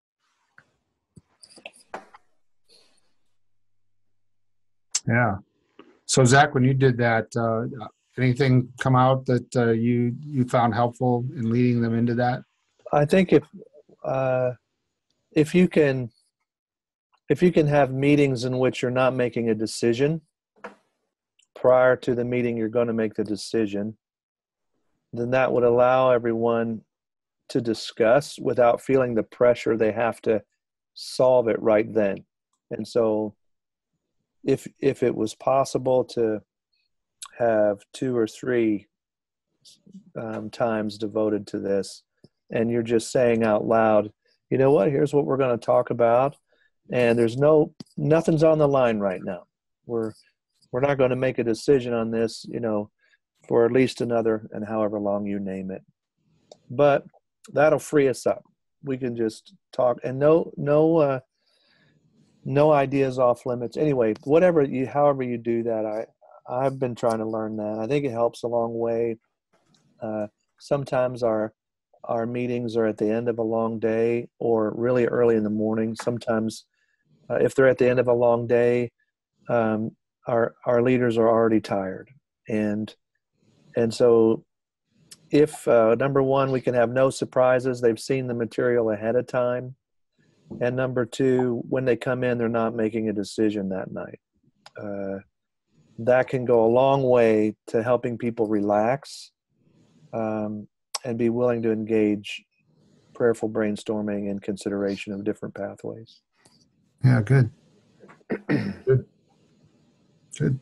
Yeah. So Zach, when you did that, uh, anything come out that uh, you you found helpful in leading them into that? I think if uh, if you can if you can have meetings in which you're not making a decision prior to the meeting you're going to make the decision, then that would allow everyone to discuss without feeling the pressure they have to solve it right then. And so if if it was possible to have two or three um, times devoted to this, and you're just saying out loud, you know what, here's what we're going to talk about, and there's no nothing's on the line right now. We're we're not going to make a decision on this, you know, for at least another and however long you name it. But that'll free us up. We can just talk, and no no uh, no ideas off limits. Anyway, whatever you, however you do that, I I've been trying to learn that. I think it helps a long way. Uh, sometimes our our meetings are at the end of a long day or really early in the morning. Sometimes, uh, if they're at the end of a long day, um, our our leaders are already tired, and and so if uh, number one, we can have no surprises. They've seen the material ahead of time. And number two, when they come in, they're not making a decision that night. Uh, that can go a long way to helping people relax um, and be willing to engage prayerful brainstorming and consideration of different pathways. Yeah, good. Good. Good.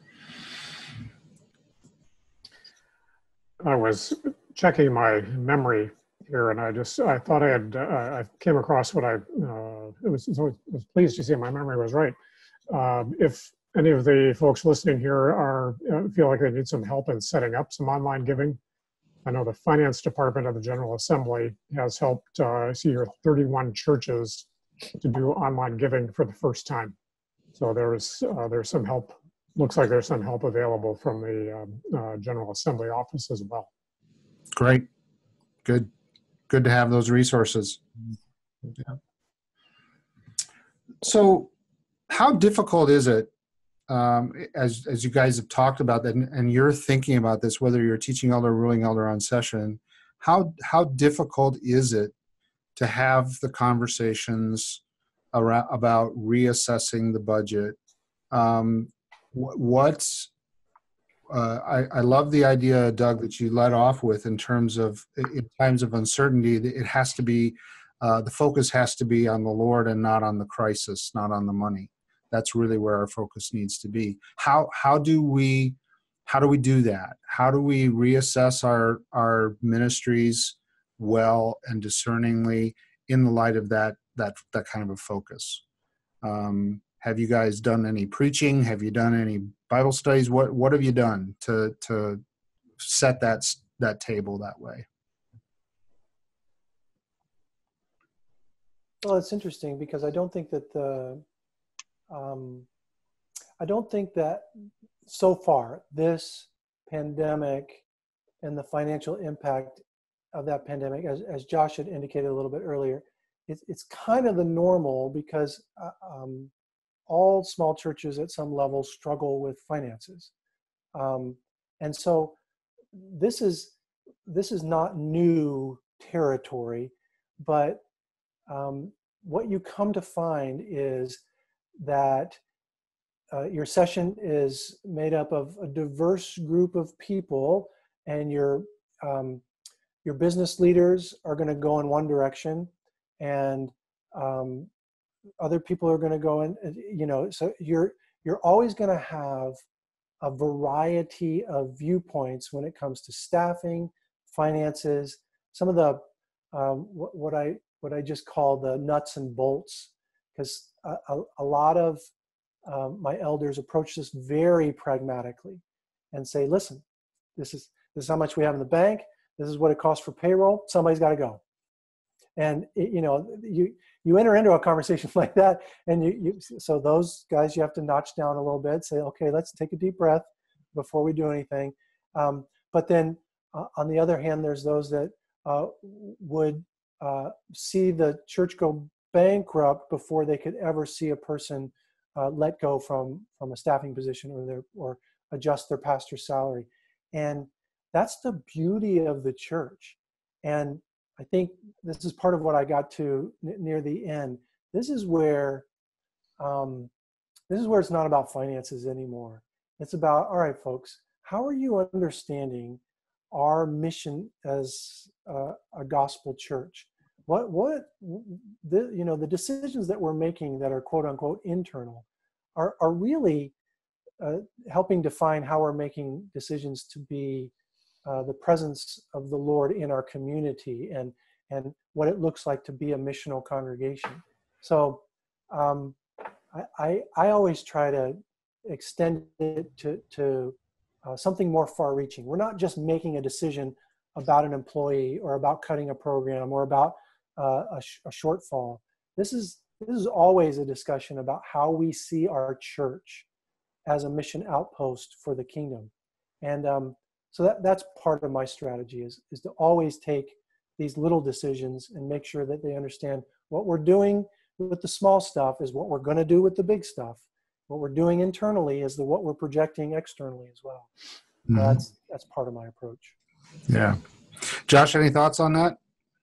I was checking my memory here, and I just I thought I had uh, I came across what I uh, it was, I was pleased to see my memory was right. Uh, if any of the folks listening here are uh, feel like they need some help in setting up some online giving, I know the finance department of the General Assembly has helped uh, I see here thirty-one churches to do online giving for the first time. So there's uh, there's some help. Looks like there's some help available from the um, uh, General Assembly office as well. Great. Good. Good to have those resources. Yeah. So how difficult is it, um, as, as you guys have talked about that, and, and you're thinking about this, whether you're teaching elder or ruling elder on session, how, how difficult is it to have the conversations around, about reassessing the budget? Um, wh- what's, Uh, I, I love the idea, Doug, that you led off with in terms of in times of uncertainty, it has to be, uh, the focus has to be on the Lord and not on the crisis, not on the money. That's really where our focus needs to be. How how do we how do we do that? How do we reassess our our ministries well and discerningly in the light of that that that kind of a focus? Um, have you guys done any preaching? Have you done any Bible studies? What what have you done to to set that that table that way? Well, it's interesting because I don't think that the, um, I don't think that so far this pandemic and the financial impact of that pandemic, as, as Josh had indicated a little bit earlier, it's, it's kind of the normal because uh, um, all small churches at some level struggle with finances. Um, and so this is, this is not new territory, but um, what you come to find is that uh, your session is made up of a diverse group of people, and your um, your business leaders are going to go in one direction, and um, other people are going to go in, you know, so you're you're always going to have a variety of viewpoints when it comes to staffing, finances. Some of the um, what, what I what I just call the nuts and bolts, because a, a, a lot of um, my elders approach this very pragmatically and say, listen, this is this is how much we have in the bank. This is what it costs for payroll. Somebody's got to go. And it, you know, you you enter into a conversation like that, and you, you so those guys you have to notch down a little bit. Say, okay, let's take a deep breath before we do anything. Um, but then uh, on the other hand, there's those that uh, would uh, see the church go bankrupt before they could ever see a person uh, let go from from a staffing position or their or adjust their pastor's salary. And that's the beauty of the church. And I think this is part of what I got to n- near the end. This is where, um, this is where it's not about finances anymore. It's about, all right, folks, how are you understanding our mission as uh, a gospel church? What, what, the, you know, the decisions that we're making that are quote unquote internal are, are really uh, helping define how we're making decisions to be Uh, the presence of the Lord in our community and and what it looks like to be a missional congregation. So um, I, I I always try to extend it to to uh, something more far-reaching. We're not just making a decision about an employee or about cutting a program or about uh, a, sh- a shortfall. This is this is always a discussion about how we see our church as a mission outpost for the kingdom, and um, So that, that's part of my strategy is, is to always take these little decisions and make sure that they understand what we're doing with the small stuff is what we're going to do with the big stuff. What we're doing internally is the what we're projecting externally as well. Mm-hmm. So that's that's part of my approach. Yeah. Josh, any thoughts on that?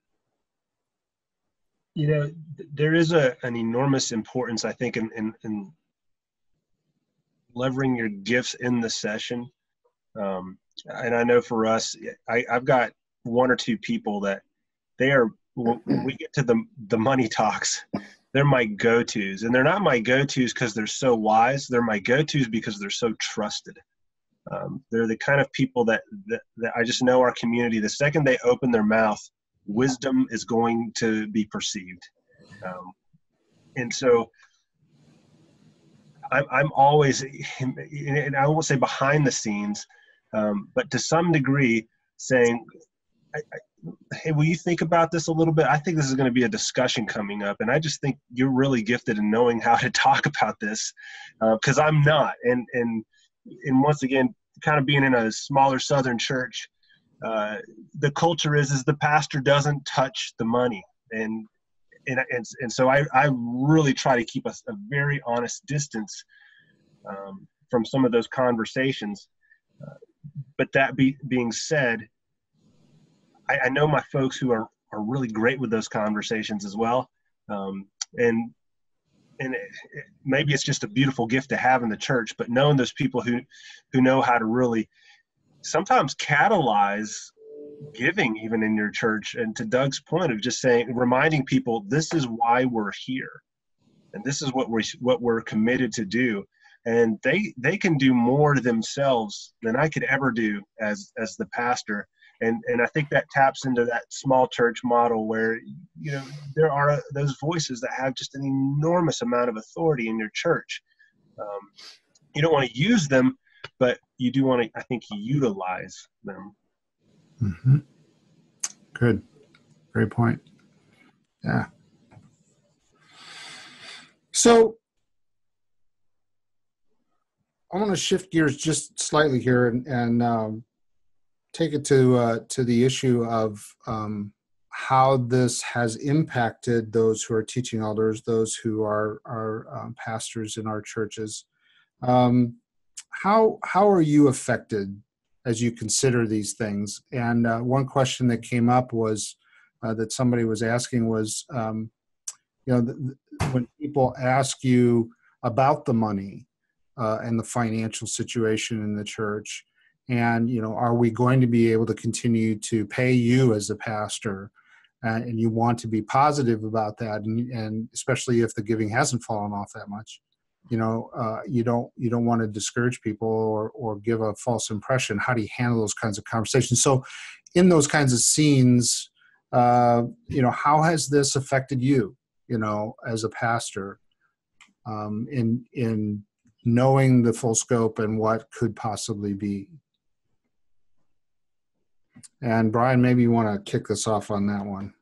You know, there is a an enormous importance, I think, in, in, in leveraging your gifts in the session. Um, and I know for us, I, I've got one or two people that they are, when we get to the the money talks, they're my go-tos. And they're not my go-tos because they're so wise. They're my go-tos because they're so trusted. Um, they're the kind of people that, that, that I just know our community, the second they open their mouth, wisdom is going to be perceived. Um, and so I'm, I'm always, and I won't say behind the scenes, Um, but to some degree saying, I, I, hey, will you think about this a little bit? I think this is going to be a discussion coming up. And I just think you're really gifted in knowing how to talk about this because uh, I'm not. And, and, and once again, kind of being in a smaller Southern church, uh, the culture is, is the pastor doesn't touch the money. And, and, and, and so I, I really try to keep a, a very honest distance um, from some of those conversations. Uh, But that be, being said, I, I know my folks who are, are really great with those conversations as well. Um, and and it, it, maybe it's just a beautiful gift to have in the church, but knowing those people who, who know how to really sometimes catalyze giving even in your church. And to Doug's point of just saying, reminding people, this is why we're here. And this is what we're, what we're committed to do. And they they can do more themselves than I could ever do as as the pastor. And and I think that taps into that small church model where, you know, there are those voices that have just an enormous amount of authority in your church. Um, you don't want to use them, but you do want to, I think, utilize them. Mm-hmm. Good. Great point. Yeah. So I want to shift gears just slightly here and, and um, take it to uh, to the issue of um, how this has impacted those who are teaching elders, those who are are um, pastors in our churches. Um, how how are you affected as you consider these things? And uh, one question that came up was uh, that somebody was asking was, um, you know, th- th- when people ask you about the money. Uh, and the financial situation in the church. And, you know, are we going to be able to continue to pay you as a pastor? Uh, and you want to be positive about that. And, and especially if the giving hasn't fallen off that much, you know, uh, you don't, you don't want to discourage people or, or give a false impression. How do you handle those kinds of conversations? So in those kinds of scenes, uh, you know, how has this affected you, you know, as a pastor, um, in in knowing the full scope and what could possibly be? And Brian, maybe you want to kick us off on that one.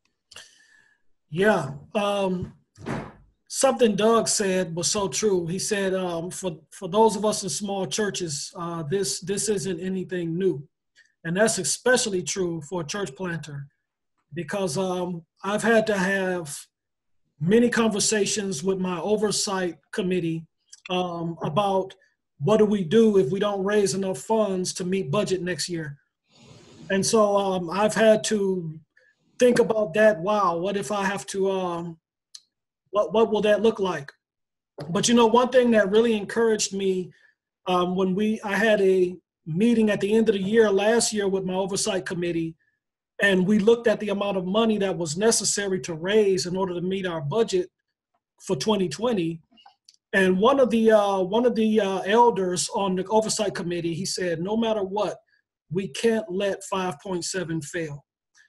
Yeah. Um, something Doug said was so true. He said, um, for, for those of us in small churches, uh, this, this isn't anything new. And that's especially true for a church planter, because um, I've had to have many conversations with my oversight committee um, about what do we do if we don't raise enough funds to meet budget next year. And so um, I've had to think about that. Wow, what if I have to, um, what, what will that look like? But you know, one thing that really encouraged me um, when we, I had a meeting at the end of the year last year with my oversight committee, and we looked at the amount of money that was necessary to raise in order to meet our budget for twenty twenty. And one of the, uh, one of the uh, elders on the oversight committee, he said, no matter what, we can't let five point seven fail.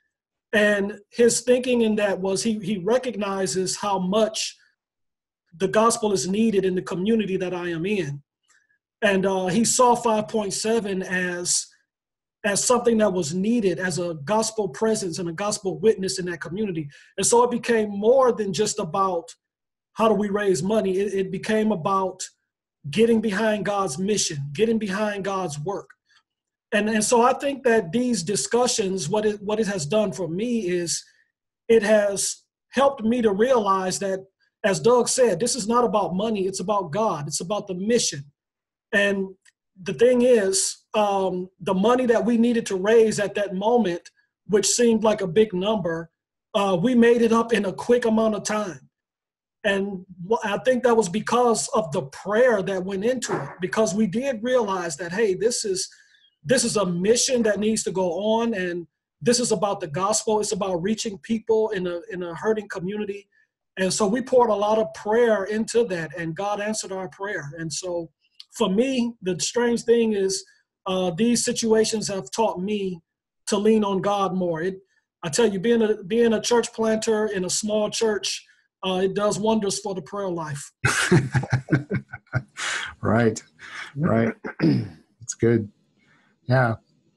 And his thinking in that was he, he recognizes how much the gospel is needed in the community that I am in. And uh, he saw five point seven as, as something that was needed as a gospel presence and a gospel witness in that community. And so it became more than just about how do we raise money. It, it became about getting behind God's mission, getting behind God's work. And, and so I think that these discussions, what it, what it has done for me is it has helped me to realize that, as Doug said, this is not about money, it's about God, it's about the mission. And the thing is, um, the money that we needed to raise at that moment, which seemed like a big number, uh, we made it up in a quick amount of time. And I think that was because of the prayer that went into it, because we did realize that, hey, this is, This is a mission that needs to go on, and this is about the gospel. It's about reaching people in a in a hurting community. And so we poured a lot of prayer into that, and God answered our prayer. And so for me, the strange thing is uh, these situations have taught me to lean on God more. It, I tell you, being a, being a church planter in a small church, uh, it does wonders for the prayer life. Right, right. It's good. Yeah.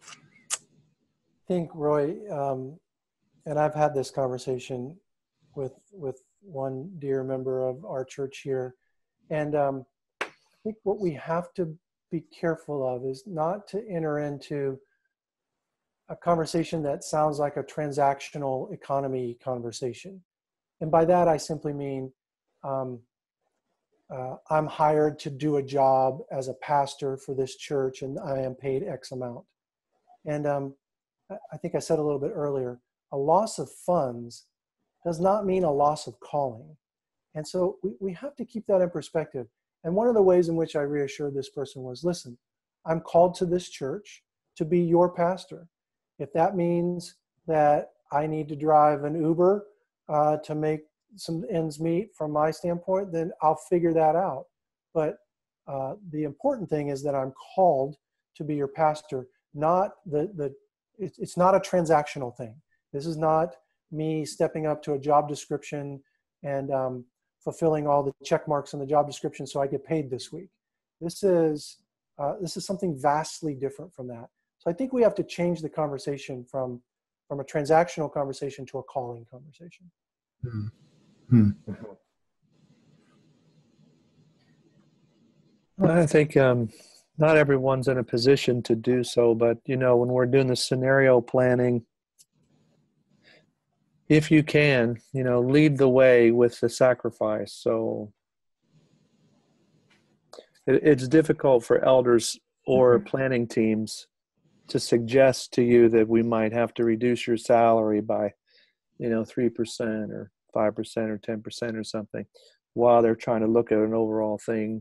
I think, Roy, um, and I've had this conversation with with one dear member of our church here, and um, I think what we have to be careful of is not to enter into a conversation that sounds like a transactional economy conversation. And by that, I simply mean um, uh, I'm hired to do a job as a pastor for this church, and I am paid X amount. And um, I think I said a little bit earlier, a loss of funds does not mean a loss of calling. And so we, we have to keep that in perspective. And one of the ways in which I reassured this person was, listen, I'm called to this church to be your pastor. If that means that I need to drive an Uber uh, to make some ends meet from my standpoint, then I'll figure that out. But uh, the important thing is that I'm called to be your pastor, not the, the it's, it's not a transactional thing. This is not me stepping up to a job description and um, fulfilling all the check marks in the job description so I get paid this week. This is, uh, this is something vastly different from that. So I think we have to change the conversation from, from a transactional conversation to a calling conversation. Hmm. Hmm. I think um, not everyone's in a position to do so, but, you know, when we're doing the scenario planning, if you can, you know, lead the way with the sacrifice. So it, it's difficult for elders or planning teams to suggest to you that we might have to reduce your salary by, you know, three percent or five percent or ten percent or something, while they're trying to look at an overall thing.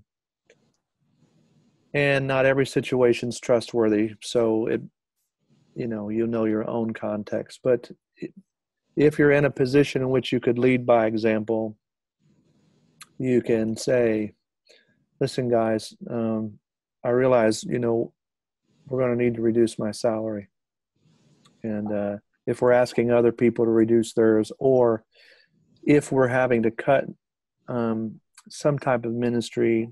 And not every situation's trustworthy. So it, you know, you know your own context. But if you're in a position in which you could lead by example, you can say, listen, guys, um, I realize, you know, we're going to need to reduce my salary. And uh, if we're asking other people to reduce theirs, or if we're having to cut um, some type of ministry,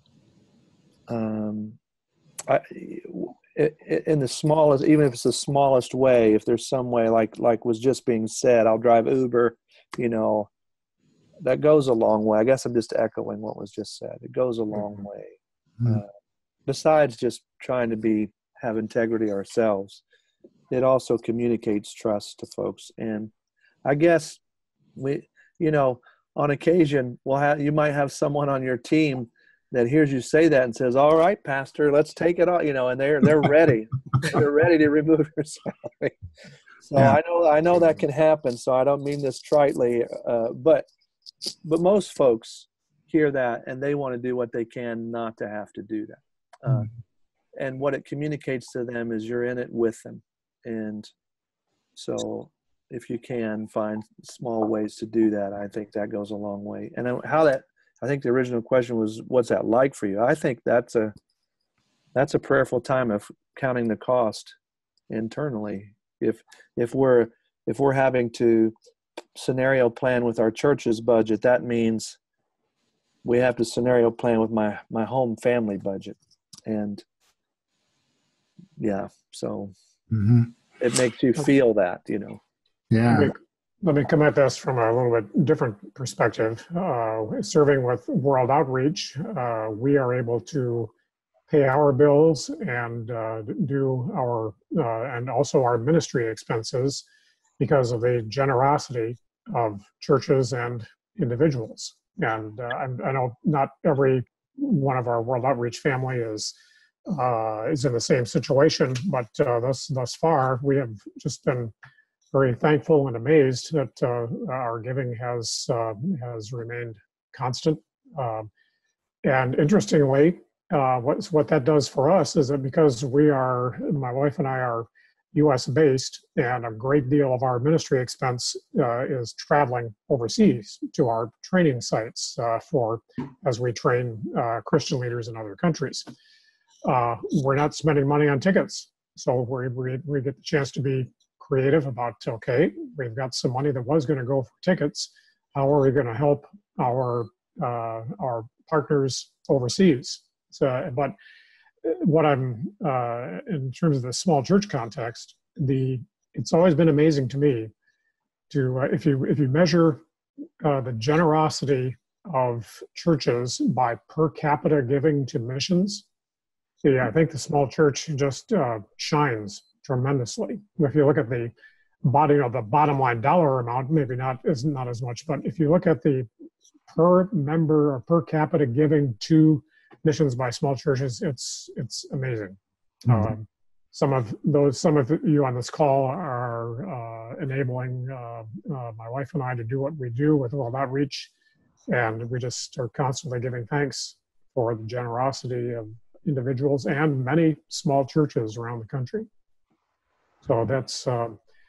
um, I, in the smallest, even if it's the smallest way, if there's some way, like like was just being said, I'll drive Uber, you know, that goes a long way. I guess I'm just echoing what was just said. It goes a long way. Mm-hmm. Uh, besides just trying to be have integrity ourselves, it also communicates trust to folks. And I guess we, you know, on occasion, we'll have, you might have someone on your team that hears you say that and says, "All right, Pastor, let's take it on," you know, and they're they're ready. They're ready to remove your salary. So Yeah. I know I know that can happen. So I don't mean this tritely, uh, but but most folks hear that and they want to do what they can not to have to do that. Uh, Mm-hmm. and what it communicates to them is you're in it with them. And so if you can find small ways to do that, I think that goes a long way. And how that, I think the original question was, what's that like for you? I think that's a, that's a prayerful time of counting the cost internally. If, if we're, if we're having to scenario plan with our church's budget, that means we have to scenario plan with my, my home family budget. And yeah, so Mm-hmm. it makes you feel that, you know. Yeah. Let me, let me come at this from a little bit different perspective. Uh, serving with World Outreach, uh, we are able to pay our bills and uh, do our, uh, and also our ministry expenses because of the generosity of churches and individuals. And uh, I, I know not every one of our World Outreach family is uh, is in the same situation, but uh, thus thus far we have just been very thankful and amazed that uh, our giving has uh, has remained constant. Uh, and interestingly, uh, what what that does for us is that because we are, my wife and I are U S based, and a great deal of our ministry expense uh, is traveling overseas to our training sites uh, for as we train uh, Christian leaders in other countries. Uh, we're not spending money on tickets, so we we we get the chance to be creative about, okay, we've got some money that was going to go for tickets. How are we going to help our uh, our partners overseas? So, but what I'm uh, in terms of the small church context, the it's always been amazing to me to uh, if you if you measure uh, the generosity of churches by per capita giving to missions. Yeah, I think the small church just uh, shines tremendously. If you look at the body, you know, the bottom line dollar amount, maybe not is not as much, but if you look at the per member or per capita giving to missions by small churches, it's it's amazing. Mm-hmm. Um, some of those, some of you on this call are uh, enabling uh, uh, my wife and I to do what we do with World Outreach, and we just are constantly giving thanks for the generosity of individuals and many small churches around the country. So that's uh,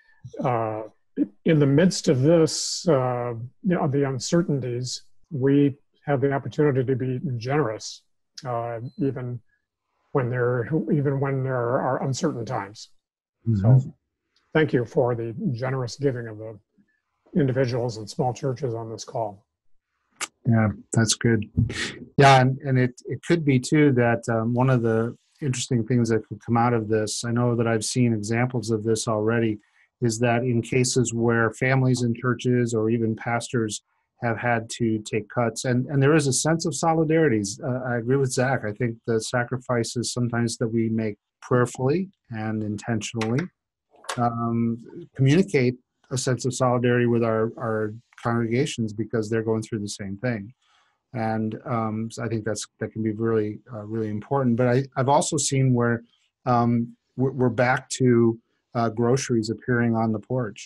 uh, in the midst of this, uh, you know, the uncertainties, we have the opportunity to be generous, uh, even when there, even when there are uncertain times. Mm-hmm. So, thank you for the generous giving of the individuals and small churches on this call. Yeah, that's good. Yeah, and, and it, it could be too that um, one of the interesting things that could come out of this, I know that I've seen examples of this already, is that in cases where families in churches or even pastors have had to take cuts, and, and there is a sense of solidarity. Uh, I agree with Zach. I think the sacrifices sometimes that we make prayerfully and intentionally um, communicate a sense of solidarity with our, our congregations because they're going through the same thing. And um, so I think that's that can be really, uh, really important. But I, I've also seen where um, we're, we're back to uh, groceries appearing on the porch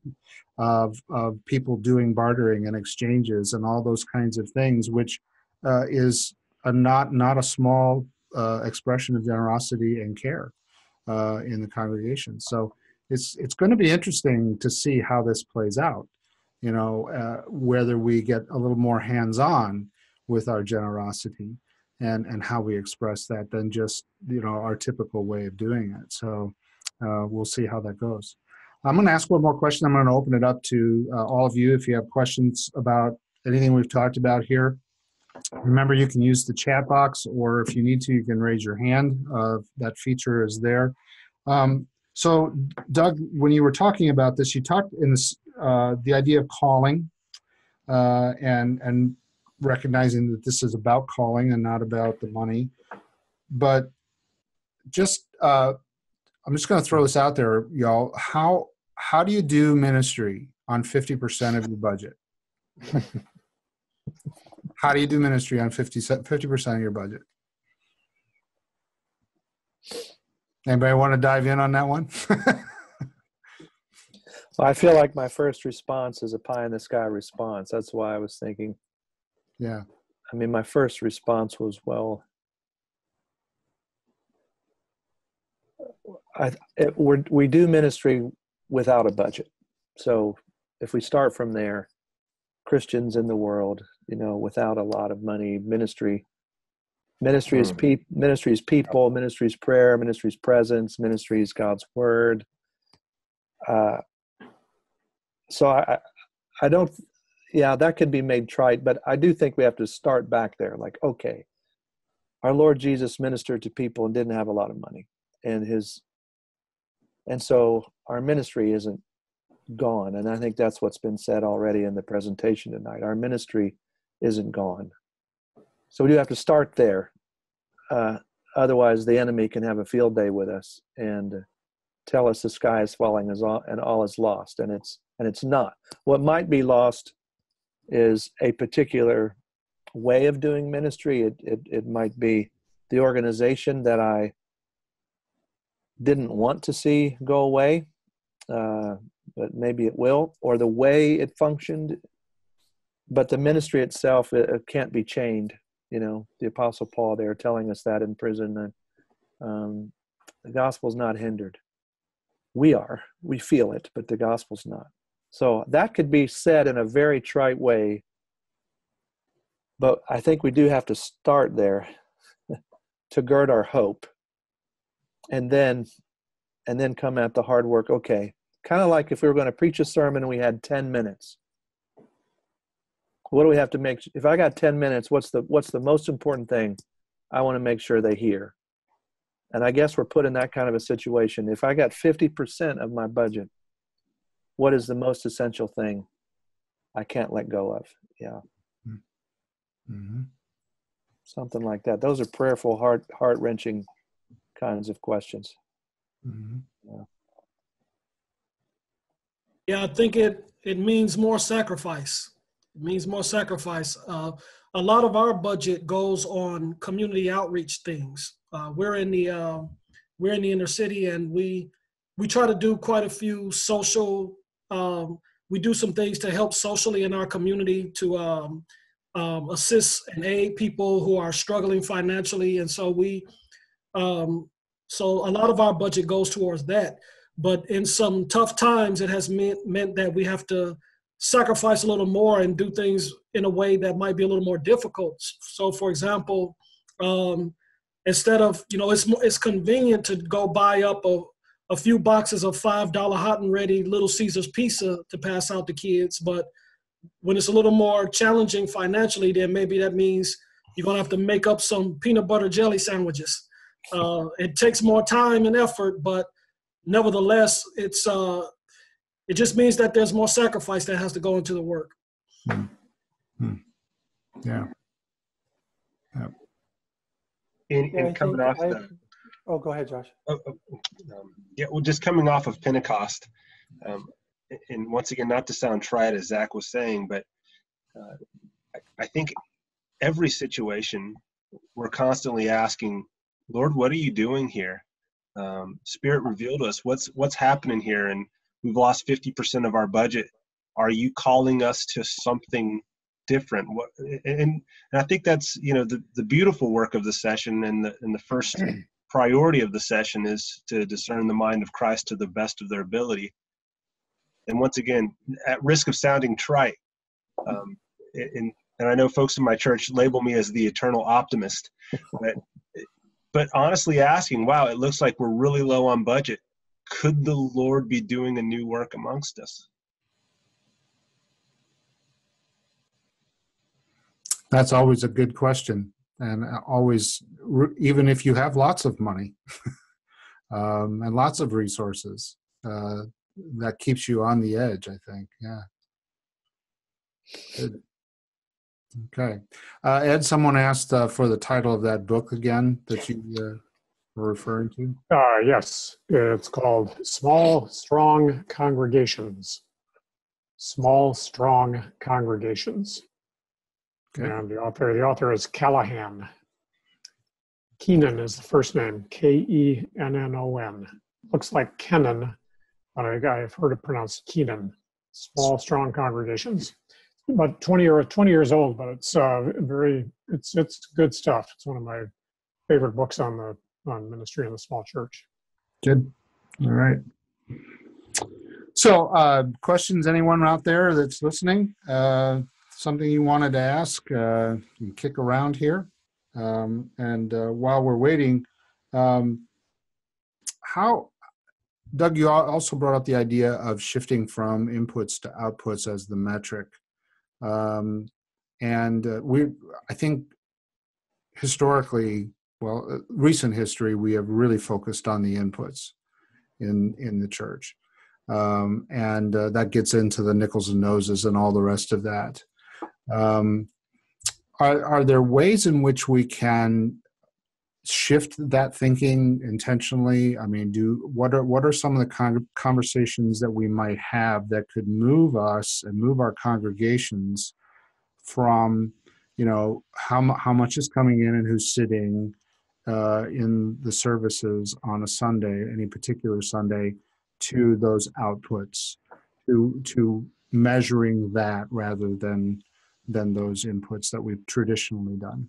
of, of people doing bartering and exchanges and all those kinds of things, which uh, is a not, not a small uh, expression of generosity and care uh, in the congregation. So it's it's going to be interesting to see how this plays out, you know, uh, whether we get a little more hands-on with our generosity and, and how we express that than just, you know, our typical way of doing it. So uh, we'll see how that goes. I'm going to ask one more question. I'm going to open it up to uh, all of you if you have questions about anything we've talked about here. Remember, you can use the chat box, or if you need to, you can raise your hand. Uh, that feature is there. Um, so, Doug, when you were talking about this, you talked in this uh, the idea of calling uh, and and recognizing that this is about calling and not about the money. But just, uh, I'm just going to throw this out there, y'all. How how do you do ministry on fifty percent of your budget? How do you do ministry on fifty percent of your budget? Anybody want to dive in on that one? Well, I feel like my first response is a pie in the sky response. That's why I was thinking. Yeah. I mean, my first response was, well, I, it, we're, we do ministry without a budget. So if we start from there, Christians in the world, you know, without a lot of money, ministry, ministry is pe- ministry is people, ministry is prayer, ministry is presence, ministry is God's word. Uh, so I, I don't, yeah, that could be made trite, but I do think we have to start back there. Like, okay, our Lord Jesus ministered to people and didn't have a lot of money, and his, and so our ministry isn't gone. And I think that's what's been said already in the presentation tonight. Our ministry isn't gone. So we do have to start there. Uh, otherwise, the enemy can have a field day with us and tell us the sky is falling as all, and all is lost. And it's and it's not. What might be lost is a particular way of doing ministry. It it, it might be the organization that I didn't want to see go away, uh, but maybe it will, or the way it functioned. But the ministry itself, it, it can't be chained. You know, the Apostle Paul, they're telling us that in prison. And um, the gospel's not hindered. We are. We feel it, but the gospel's not. So that could be said in a very trite way, but I think we do have to start there to gird our hope, and then and then come at the hard work. Okay, kind of like if we were going to preach a sermon and we had ten minutes. What do we have to make? If I got ten minutes, what's the what's the most important thing I want to make sure they hear? And I guess we're put in that kind of a situation. If I got fifty percent of my budget, what is the most essential thing I can't let go of? Yeah. Mm-hmm. Something like that. Those are prayerful, heart, heart-wrenching kinds of questions. Mm-hmm. Yeah. Yeah, I think it, it means more sacrifice. It means more sacrifice. Uh, a lot of our budget goes on community outreach things. Uh, we're in the uh, we're in the inner city, and we we try to do quite a few social. Um, we do some things to help socially in our community to um, um, assist and aid people who are struggling financially, and so we um, so a lot of our budget goes towards that. But in some tough times, it has meant meant that we have to sacrifice a little more and do things in a way that might be a little more difficult. So, for example, um, instead of, you know, it's it's convenient to go buy up a, a few boxes of five dollar hot and ready Little Caesars pizza to pass out to kids. But when it's a little more challenging financially, then maybe that means you're going to have to make up some peanut butter jelly sandwiches. Uh, it takes more time and effort, but nevertheless, it's uh, it just means that there's more sacrifice that has to go into the work. Mm-hmm. Yeah. Yeah. In, Yeah, I in coming think off I- the, Oh, go ahead, Josh. oh, oh, um, yeah, well, just coming off of Pentecost, um, and once again, not to sound trite as Zach was saying, but uh, I, I think every situation we're constantly asking, Lord, what are you doing here? Um, Spirit revealed to us what's what's happening here, and we've lost fifty percent of our budget. Are you calling us to something different? What, and, and I think that's, you know, the, the beautiful work of the session, and the and the first priority of the session is to discern the mind of Christ to the best of their ability. And once again, at risk of sounding trite, um, and and I know folks in my church label me as the eternal optimist, but but honestly asking, wow, it looks like we're really low on budget. could the Lord be doing a new work amongst us? That's always a good question. And always, even if you have lots of money um, and lots of resources, uh, that keeps you on the edge, I think. Yeah. Good. Okay. Uh, Ed, someone asked uh, for the title of that book again that you uh, were referring to. Uh, yes, it's called Small, Strong Congregations. Small, Strong Congregations. Okay. And the author, the author is Callahan. Keenan is the first name, K E N N O N. Looks like Kenan, but I, I've heard it pronounced Keenan. Small, Strong Congregations. About twenty or twenty years old, but it's uh, very it's it's good stuff. It's one of my favorite books on the on ministry in the small church. Good. All right. So, uh, questions? Anyone out there that's listening? Uh, something you wanted to ask? Uh, you can kick around here. Um, and uh, while we're waiting, um, how, Doug, you also brought up the idea of shifting from inputs to outputs as the metric. Um, and uh, we, I think historically, well, uh, recent history, we have really focused on the inputs in, in the church. Um, and uh, that gets into the nickels and noses and all the rest of that. Um, are, are there ways in which we can shift that thinking intentionally? I mean, do what are what are some of the con- conversations that we might have that could move us and move our congregations from, you know, how how much is coming in and who's sitting uh, in the services on a Sunday, any particular Sunday, to those outputs, to to measuring that rather than than those inputs that we've traditionally done?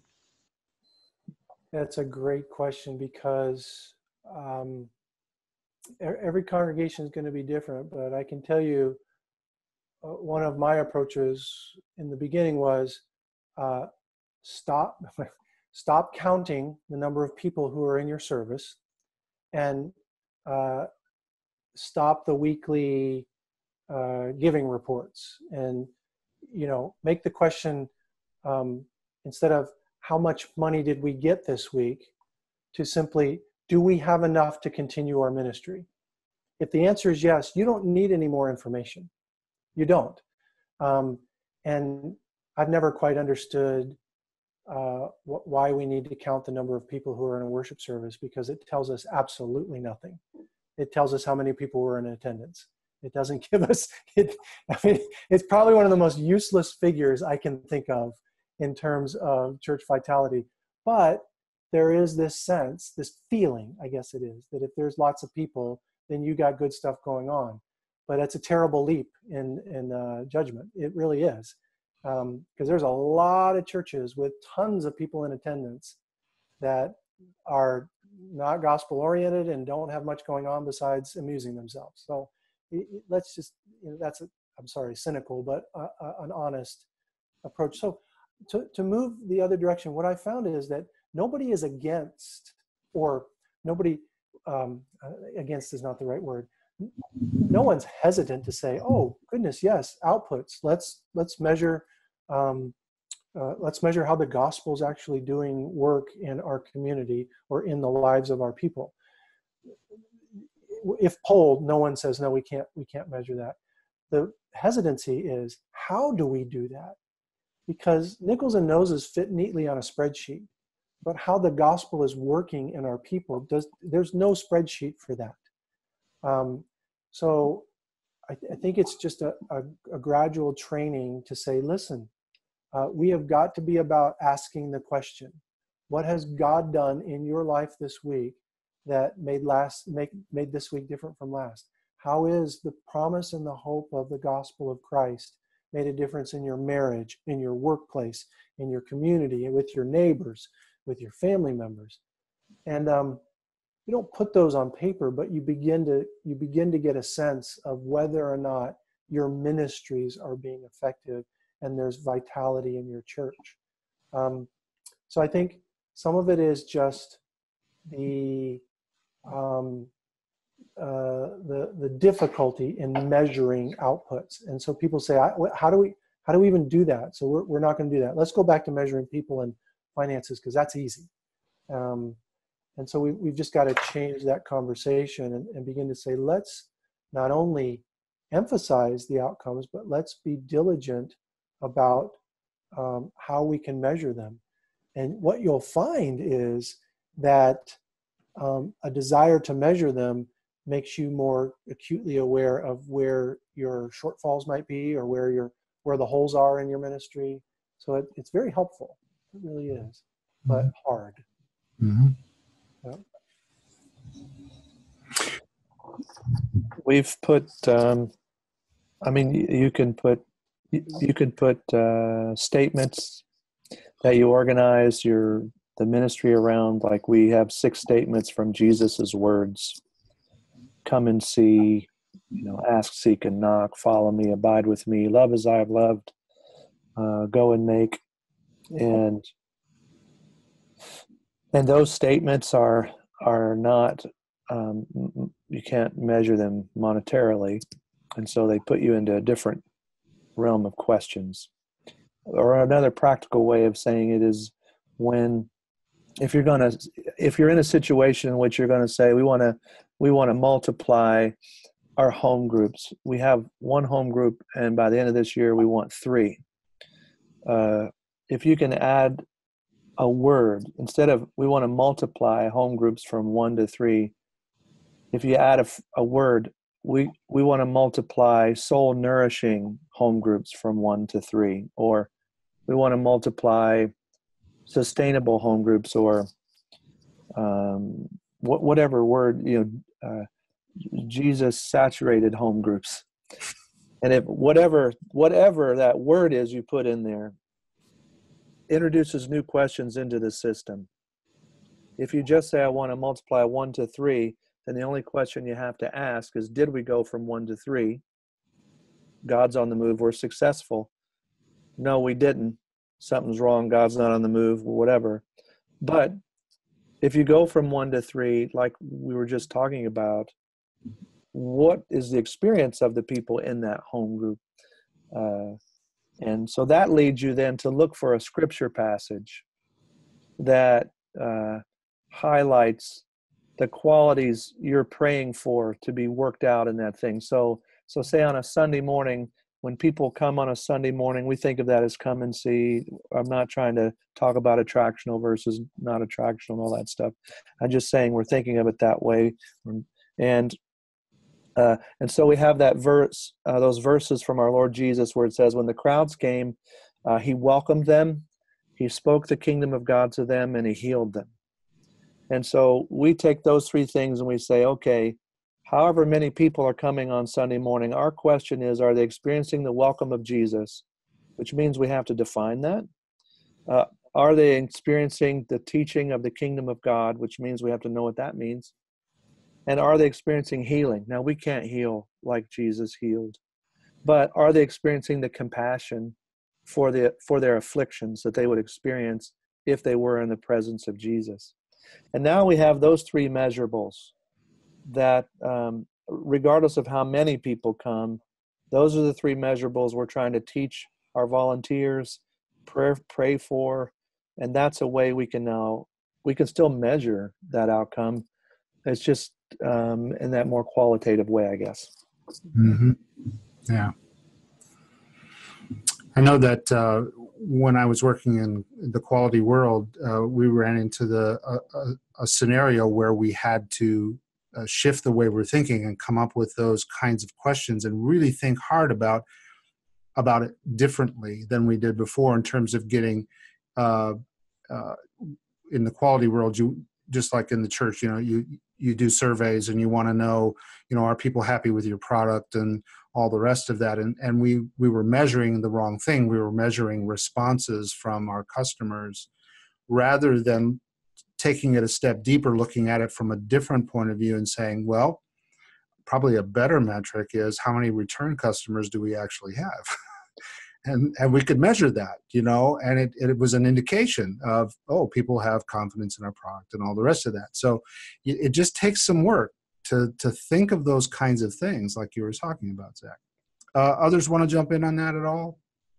That's a great question because um, every congregation is going to be different, but I can tell you uh, one of my approaches in the beginning was uh, stop, stop counting the number of people who are in your service and uh, stop the weekly uh, giving reports and, you know, make the question um, instead of how much money did we get this week to simply, do we have enough to continue our ministry? If the answer is yes, you don't need any more information. You don't. Um, and I've never quite understood uh, wh- why we need to count the number of people who are in a worship service, because it tells us absolutely nothing. It tells us how many people were in attendance. It doesn't give us, it, I mean, it's probably one of the most useless figures I can think of in terms of church vitality. But there is this sense, this feeling, I guess it is, that if there's lots of people, then you got good stuff going on. But it's a terrible leap in, in uh, judgment. It really is. Because um, there's a lot of churches with tons of people in attendance that are not gospel oriented and don't have much going on besides amusing themselves. So it, it, let's just, you know, that's, a, I'm sorry, cynical, but uh, uh, an honest approach. So to, to move the other direction, what I found is that nobody is against, or nobody, um, against is not the right word. No one's hesitant to say, oh goodness, yes, outputs. Let's, let's measure, um, uh, let's measure how the gospel is actually doing work in our community or in the lives of our people. If polled, no one says, no, we can't, we can't measure that. The hesitancy is, how do we do that? Because nickels and noses fit neatly on a spreadsheet, but how the gospel is working in our people, does, there's no spreadsheet for that. Um, so I, th- I think it's just a, a, a gradual training to say, listen, uh, we have got to be about asking the question, what has God done in your life this week that made last make made this week different from last? How is the promise and the hope of the gospel of Christ made a difference in your marriage, in your workplace, in your community, with your neighbors, with your family members? And um, you don't put those on paper, but you begin to you begin to get a sense of whether or not your ministries are being effective and there's vitality in your church. Um, so I think some of it is just the um, uh, the the difficulty in measuring outputs. And so people say, I, how do we how do we even do that? So we're we're not going to do that. Let's go back to measuring people and finances because that's easy. Um, and so we we've just got to change that conversation and, and begin to say, let's not only emphasize the outcomes, but let's be diligent about um, how we can measure them. And what you'll find is that um, a desire to measure them makes you more acutely aware of where your shortfalls might be or where your where the holes are in your ministry. So it, it's very helpful. It really is, but hard. Mm-hmm. Yeah. We've put, um, I mean, you, you can put, you, you can put uh, statements that you organize your the ministry around. Like we have six statements from Jesus's words: "Come and see," you know, "Ask, seek, and knock," "Follow me," "Abide with me," "Love as I have loved," uh, "Go and make," and and those statements are are not. Um, you can't measure them monetarily, and so they put you into a different realm of questions. Or another practical way of saying it is when, if you're going to, if you're in a situation in which you're going to say, we want to, we want to multiply our home groups. We have one home group, and by the end of this year, we want three. Uh, if you can add a word, instead of we want to multiply home groups from one to three, if you add a, a word, we, we want to multiply soul nourishing home groups from one to three, or we want to multiply sustainable home groups, or um, wh- whatever word, you know, uh, Jesus saturated home groups. And if whatever, whatever that word is you put in there introduces new questions into the system. If you just say, I want to multiply one to three, then the only question you have to ask is, did we go from one to three? God's on the move. We're successful. No, we didn't. Something's wrong. God's not on the move, whatever. But if you go from one to three, like we were just talking about, what is the experience of the people in that home group? Uh, and so that leads you then to look for a scripture passage that uh, highlights the qualities you're praying for to be worked out in that thing. So, so say on a Sunday morning, when people come on a Sunday morning, we think of that as come and see. I'm not trying to talk about attractional versus not attractional and all that stuff. I'm just saying we're thinking of it that way. And uh, and so we have that verse, uh, those verses from our Lord Jesus where it says, when the crowds came, uh, he welcomed them, he spoke the kingdom of God to them, and he healed them. And so we take those three things and we say, okay, however many people are coming on Sunday morning, our question is, are they experiencing the welcome of Jesus? Which means we have to define that. Uh, are they experiencing the teaching of the kingdom of God? Which means we have to know what that means. And are they experiencing healing? Now, we can't heal like Jesus healed, but are they experiencing the compassion for the for their afflictions that they would experience if they were in the presence of Jesus? And now we have those three measurables that, um, regardless of how many people come, those are the three measurables we're trying to teach our volunteers, pray, pray for, and that's a way we can now, we can still measure that outcome. It's just um, in that more qualitative way, I guess. Mm-hmm. Yeah. I know that uh, when I was working in the quality world, uh, we ran into the uh, a, a scenario where we had to uh, shift the way we're thinking and come up with those kinds of questions and really think hard about about it differently than we did before in terms of getting uh, uh, in the quality world. You just like in the church, you know, you you do surveys and you want to know, you know, are people happy with your product and all the rest of that. And and we we were measuring the wrong thing. We were measuring responses from our customers rather than taking it a step deeper, looking at it from a different point of view and saying, well, probably a better metric is how many return customers do we actually have? and and we could measure that, you know, and it, it was an indication of, oh, people have confidence in our product and all the rest of that. So it just takes some work. to to think of those kinds of things like you were talking about, Zach. Uh, others want to jump in on that at all?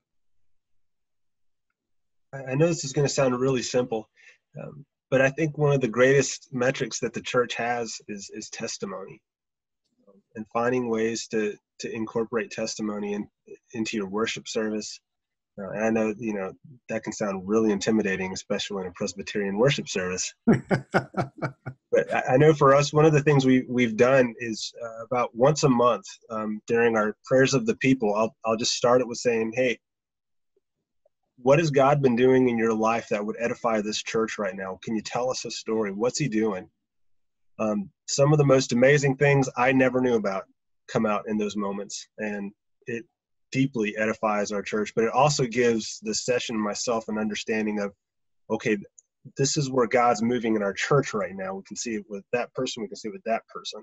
I know this is going to sound really simple, um, but I think one of the greatest metrics that the church has is is testimony, and finding ways to to incorporate testimony in, into your worship service. Uh, and I know, you know, that can sound really intimidating, especially in a Presbyterian worship service. But I, I know for us, one of the things we, we've done is uh, about once a month um, during our prayers of the people, I'll, I'll just start it with saying, hey, what has God been doing in your life that would edify this church right now? Can you tell us a story? What's he doing? Um, some of the most amazing things I never knew about come out in those moments. And it deeply edifies our church, but it also gives the session myself an understanding of, okay, this is where God's moving in our church right now. We can see it with that person. We can see it with that person.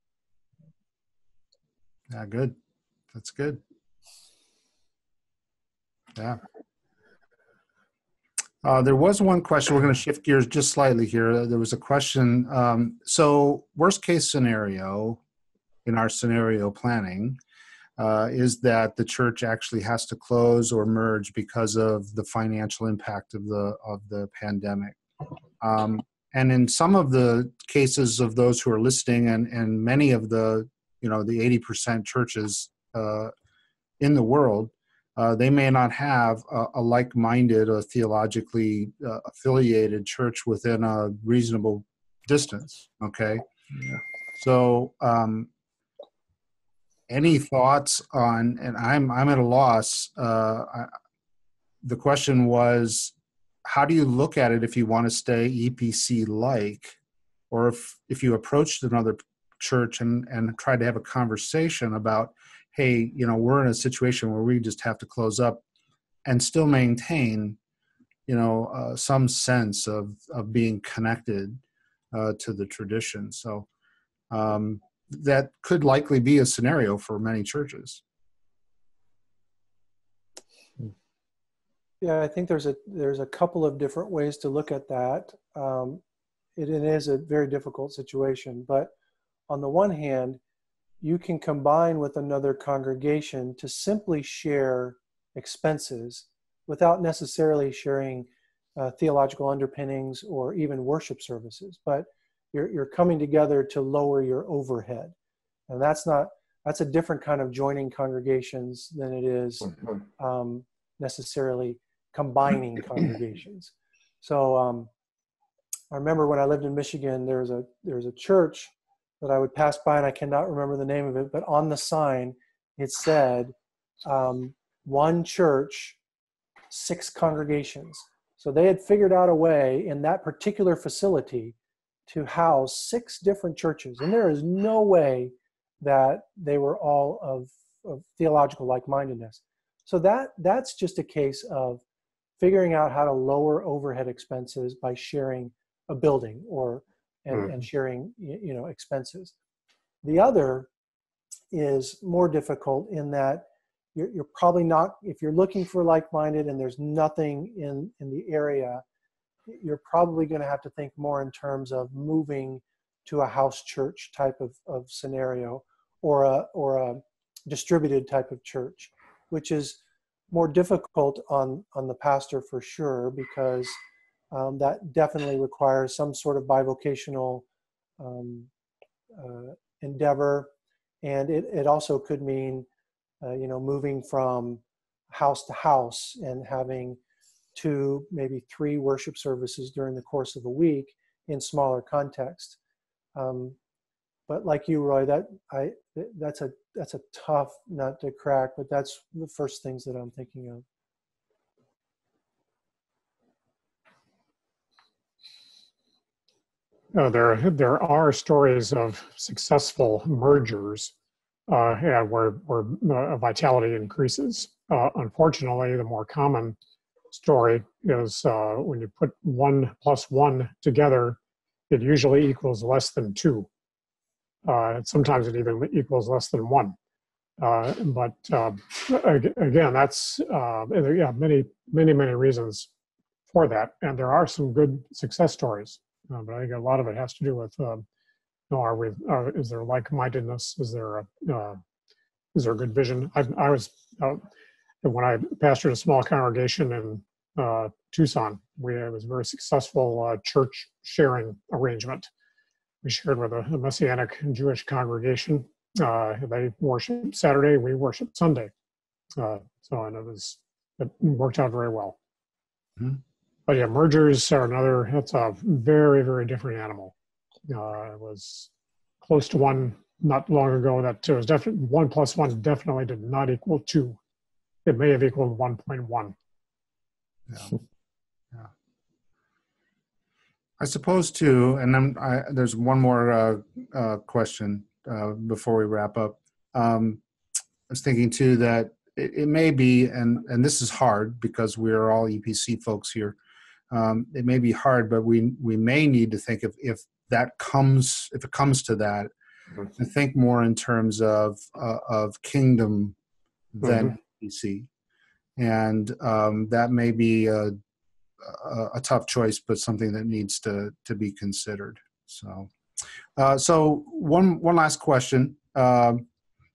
Yeah, good. That's good. Yeah. Uh, there was one question. We're going to shift gears just slightly here. There was a question. Um, so worst case scenario in our scenario planning uh, is that the church actually has to close or merge because of the financial impact of the of the pandemic. Um, and in some of the cases of those who are listening, and, and many of the, you know, the eighty percent churches uh, in the world, uh, they may not have a, a like-minded or theologically uh, affiliated church within a reasonable distance, okay? Yeah. So um, any thoughts on, and I'm, I'm at a loss, uh, I, the question was, how do you look at it if you want to stay E P C-like, or if, if you approached another church and, and tried to have a conversation about, hey, you know, we're in a situation where we just have to close up and still maintain, you know, uh, some sense of, of being connected uh, to the tradition. So um, that could likely be a scenario for many churches. Yeah, I think there's a there's a couple of different ways to look at that. Um, it, it is a very difficult situation, but on the one hand, you can combine with another congregation to simply share expenses without necessarily sharing uh, theological underpinnings or even worship services. But you're you're coming together to lower your overhead, and that's not that's a different kind of joining congregations than it is um, necessarily combining congregations. So um, I remember when I lived in Michigan, there was a there was a church that I would pass by, and I cannot remember the name of it, but on the sign it said um, one church, six congregations. So they had figured out a way in that particular facility to house six different churches, and there is no way that they were all of, of theological like-mindedness. So that that's just a case of figuring out how to lower overhead expenses by sharing a building or and, mm. and sharing you know expenses. The other is more difficult in that you're, you're probably not, if you're looking for like-minded and there's nothing in, in the area, you're probably going to have to think more in terms of moving to a house church type of, of scenario, or a or a distributed type of church, which is more difficult on, on the pastor for sure, because um, that definitely requires some sort of bivocational um, uh, endeavor. And it, it also could mean, uh, you know, moving from house to house and having two, maybe three worship services during the course of a week in smaller context. Um, but like you, Roy, that I that's a that's a tough nut to crack. But that's the first things that I'm thinking of. Uh, there, there are stories of successful mergers uh, yeah, where, where uh, vitality increases. Uh, unfortunately, the more common story is uh, when you put one plus one together, it usually equals less than two. Uh, sometimes it even equals less than one. Uh, but uh, again, that's uh, yeah, many, many, many reasons for that, and there are some good success stories. Uh, but I think a lot of it has to do with uh, know, are we? Uh, is there like-mindedness? Is there a uh, is there a good vision? I, I was uh, when I pastored a small congregation in uh, Tucson. We it was a very successful uh, church sharing arrangement. We shared with a, a Messianic Jewish congregation. Uh, they worship Saturday, we worship Sunday. Uh, so and it was it worked out very well. Mm-hmm. But yeah, mergers are another. That's a very very different animal. Uh, it was close to one not long ago. That it was definitely one plus one definitely did not equal two. It may have equaled one point one. Yeah. Yeah. I suppose too, and then I, there's one more uh, uh, question uh, before we wrap up. Um, I was thinking too that it, it may be, and and this is hard because we are all E P C folks here. Um, it may be hard, but we we may need to think if if that comes if it comes to that, Mm-hmm. to think more in terms of uh, of kingdom than Mm-hmm. E P C, and um, that may be a, a, a tough choice, but something that needs to to be considered. So, uh, so one one last question. Um,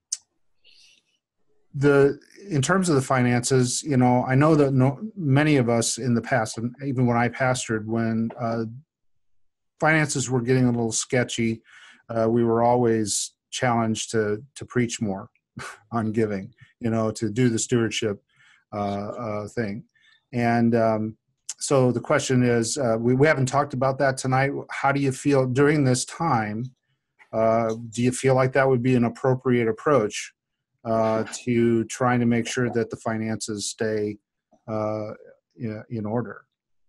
the in terms of the finances, you know, I know that no, many of us in the past, and even when I pastored, when uh, finances were getting a little sketchy, uh, we were always challenged to to preach more on giving, you know, to do the stewardship uh, uh, thing. And um, so the question is, uh, we, we haven't talked about that tonight. How do you feel during this time? Uh, do you feel like that would be an appropriate approach uh, to trying to make sure that the finances stay uh, in, in order?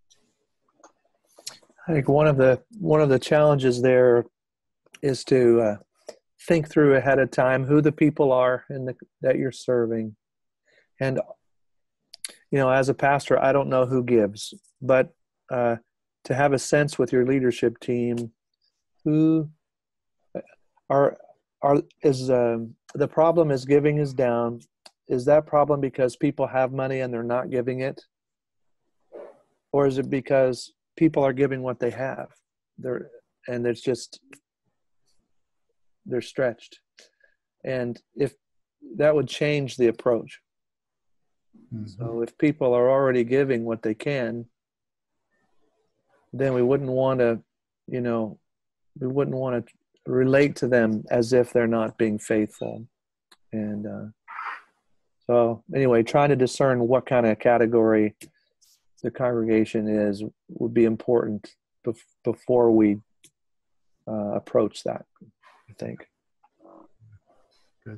I think one of the one of the challenges there is to uh, think through ahead of time who the people are in the, that you're serving. And, you know, as a pastor, I don't know who gives, but uh, to have a sense with your leadership team, who are, are is um, the problem is giving is down. Is that problem because people have money and they're not giving it? Or is it because people are giving what they have? They're, and it's just, they're stretched. And if that would change the approach. Mm-hmm. So if people are already giving what they can, then we wouldn't want to, you know, we wouldn't want to relate to them as if they're not being faithful. And uh, so anyway, trying to discern what kind of category the congregation is would be important bef- before we uh, approach that, I think. Good.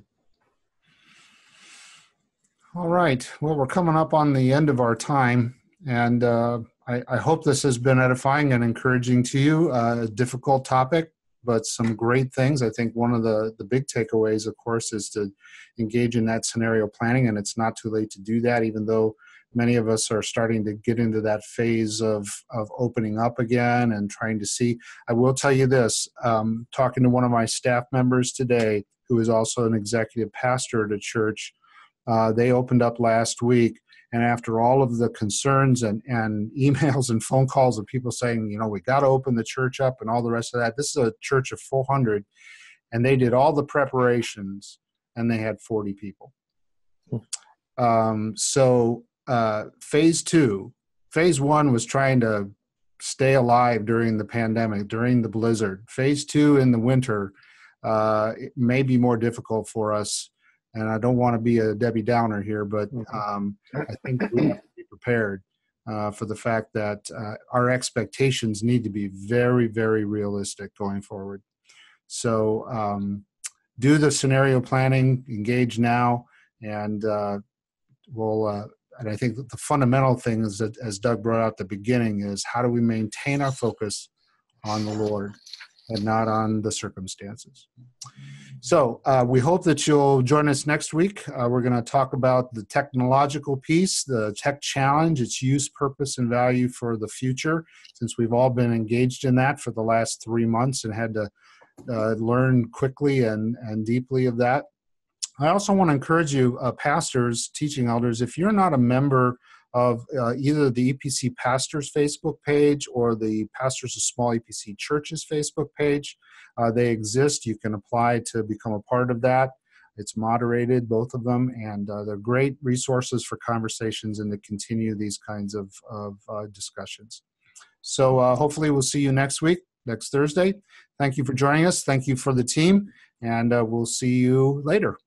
All right. Well, we're coming up on the end of our time, and uh, I, I hope this has been edifying and encouraging to you. Uh, a difficult topic, but some great things. I think one of the, the big takeaways, of course, is to engage in that scenario planning, and it's not too late to do that, even though many of us are starting to get into that phase of, of opening up again and trying to see. I will tell you this, um, talking to one of my staff members today, who is also an executive pastor at a church, uh, they opened up last week. And after all of the concerns and, and emails and phone calls of people saying, you know, we got to open the church up and all the rest of that, this is a church of four hundred, and they did all the preparations, and they had forty people. Um, so uh, phase two, phase one was trying to stay alive during the pandemic, during the blizzard. Phase two in the winter uh, it may be more difficult for us. And I don't want to be a Debbie Downer here, but um, I think we have to be prepared uh, for the fact that uh, our expectations need to be very, very realistic going forward. So um, do the scenario planning, engage now, and uh, we'll, uh, and I think that the fundamental thing is that, as Doug brought out at the beginning, is how do we maintain our focus on the Lord and not on the circumstances. So uh, we hope that you'll join us next week. Uh, we're going to talk about the technological piece, the tech challenge, its use, purpose, and value for the future, since we've all been engaged in that for the last three months and had to uh, learn quickly and, and deeply of that. I also want to encourage you, uh, pastors, teaching elders, if you're not a member of uh, either the E P C Pastors Facebook page or the Pastors of Small E P C Churches Facebook page. Uh, they exist. You can apply to become a part of that. It's moderated, both of them, and uh, they're great resources for conversations and to continue these kinds of, of uh, discussions. So uh, hopefully we'll see you next week, next Thursday. Thank you for joining us. Thank you for the team, and uh, we'll see you later.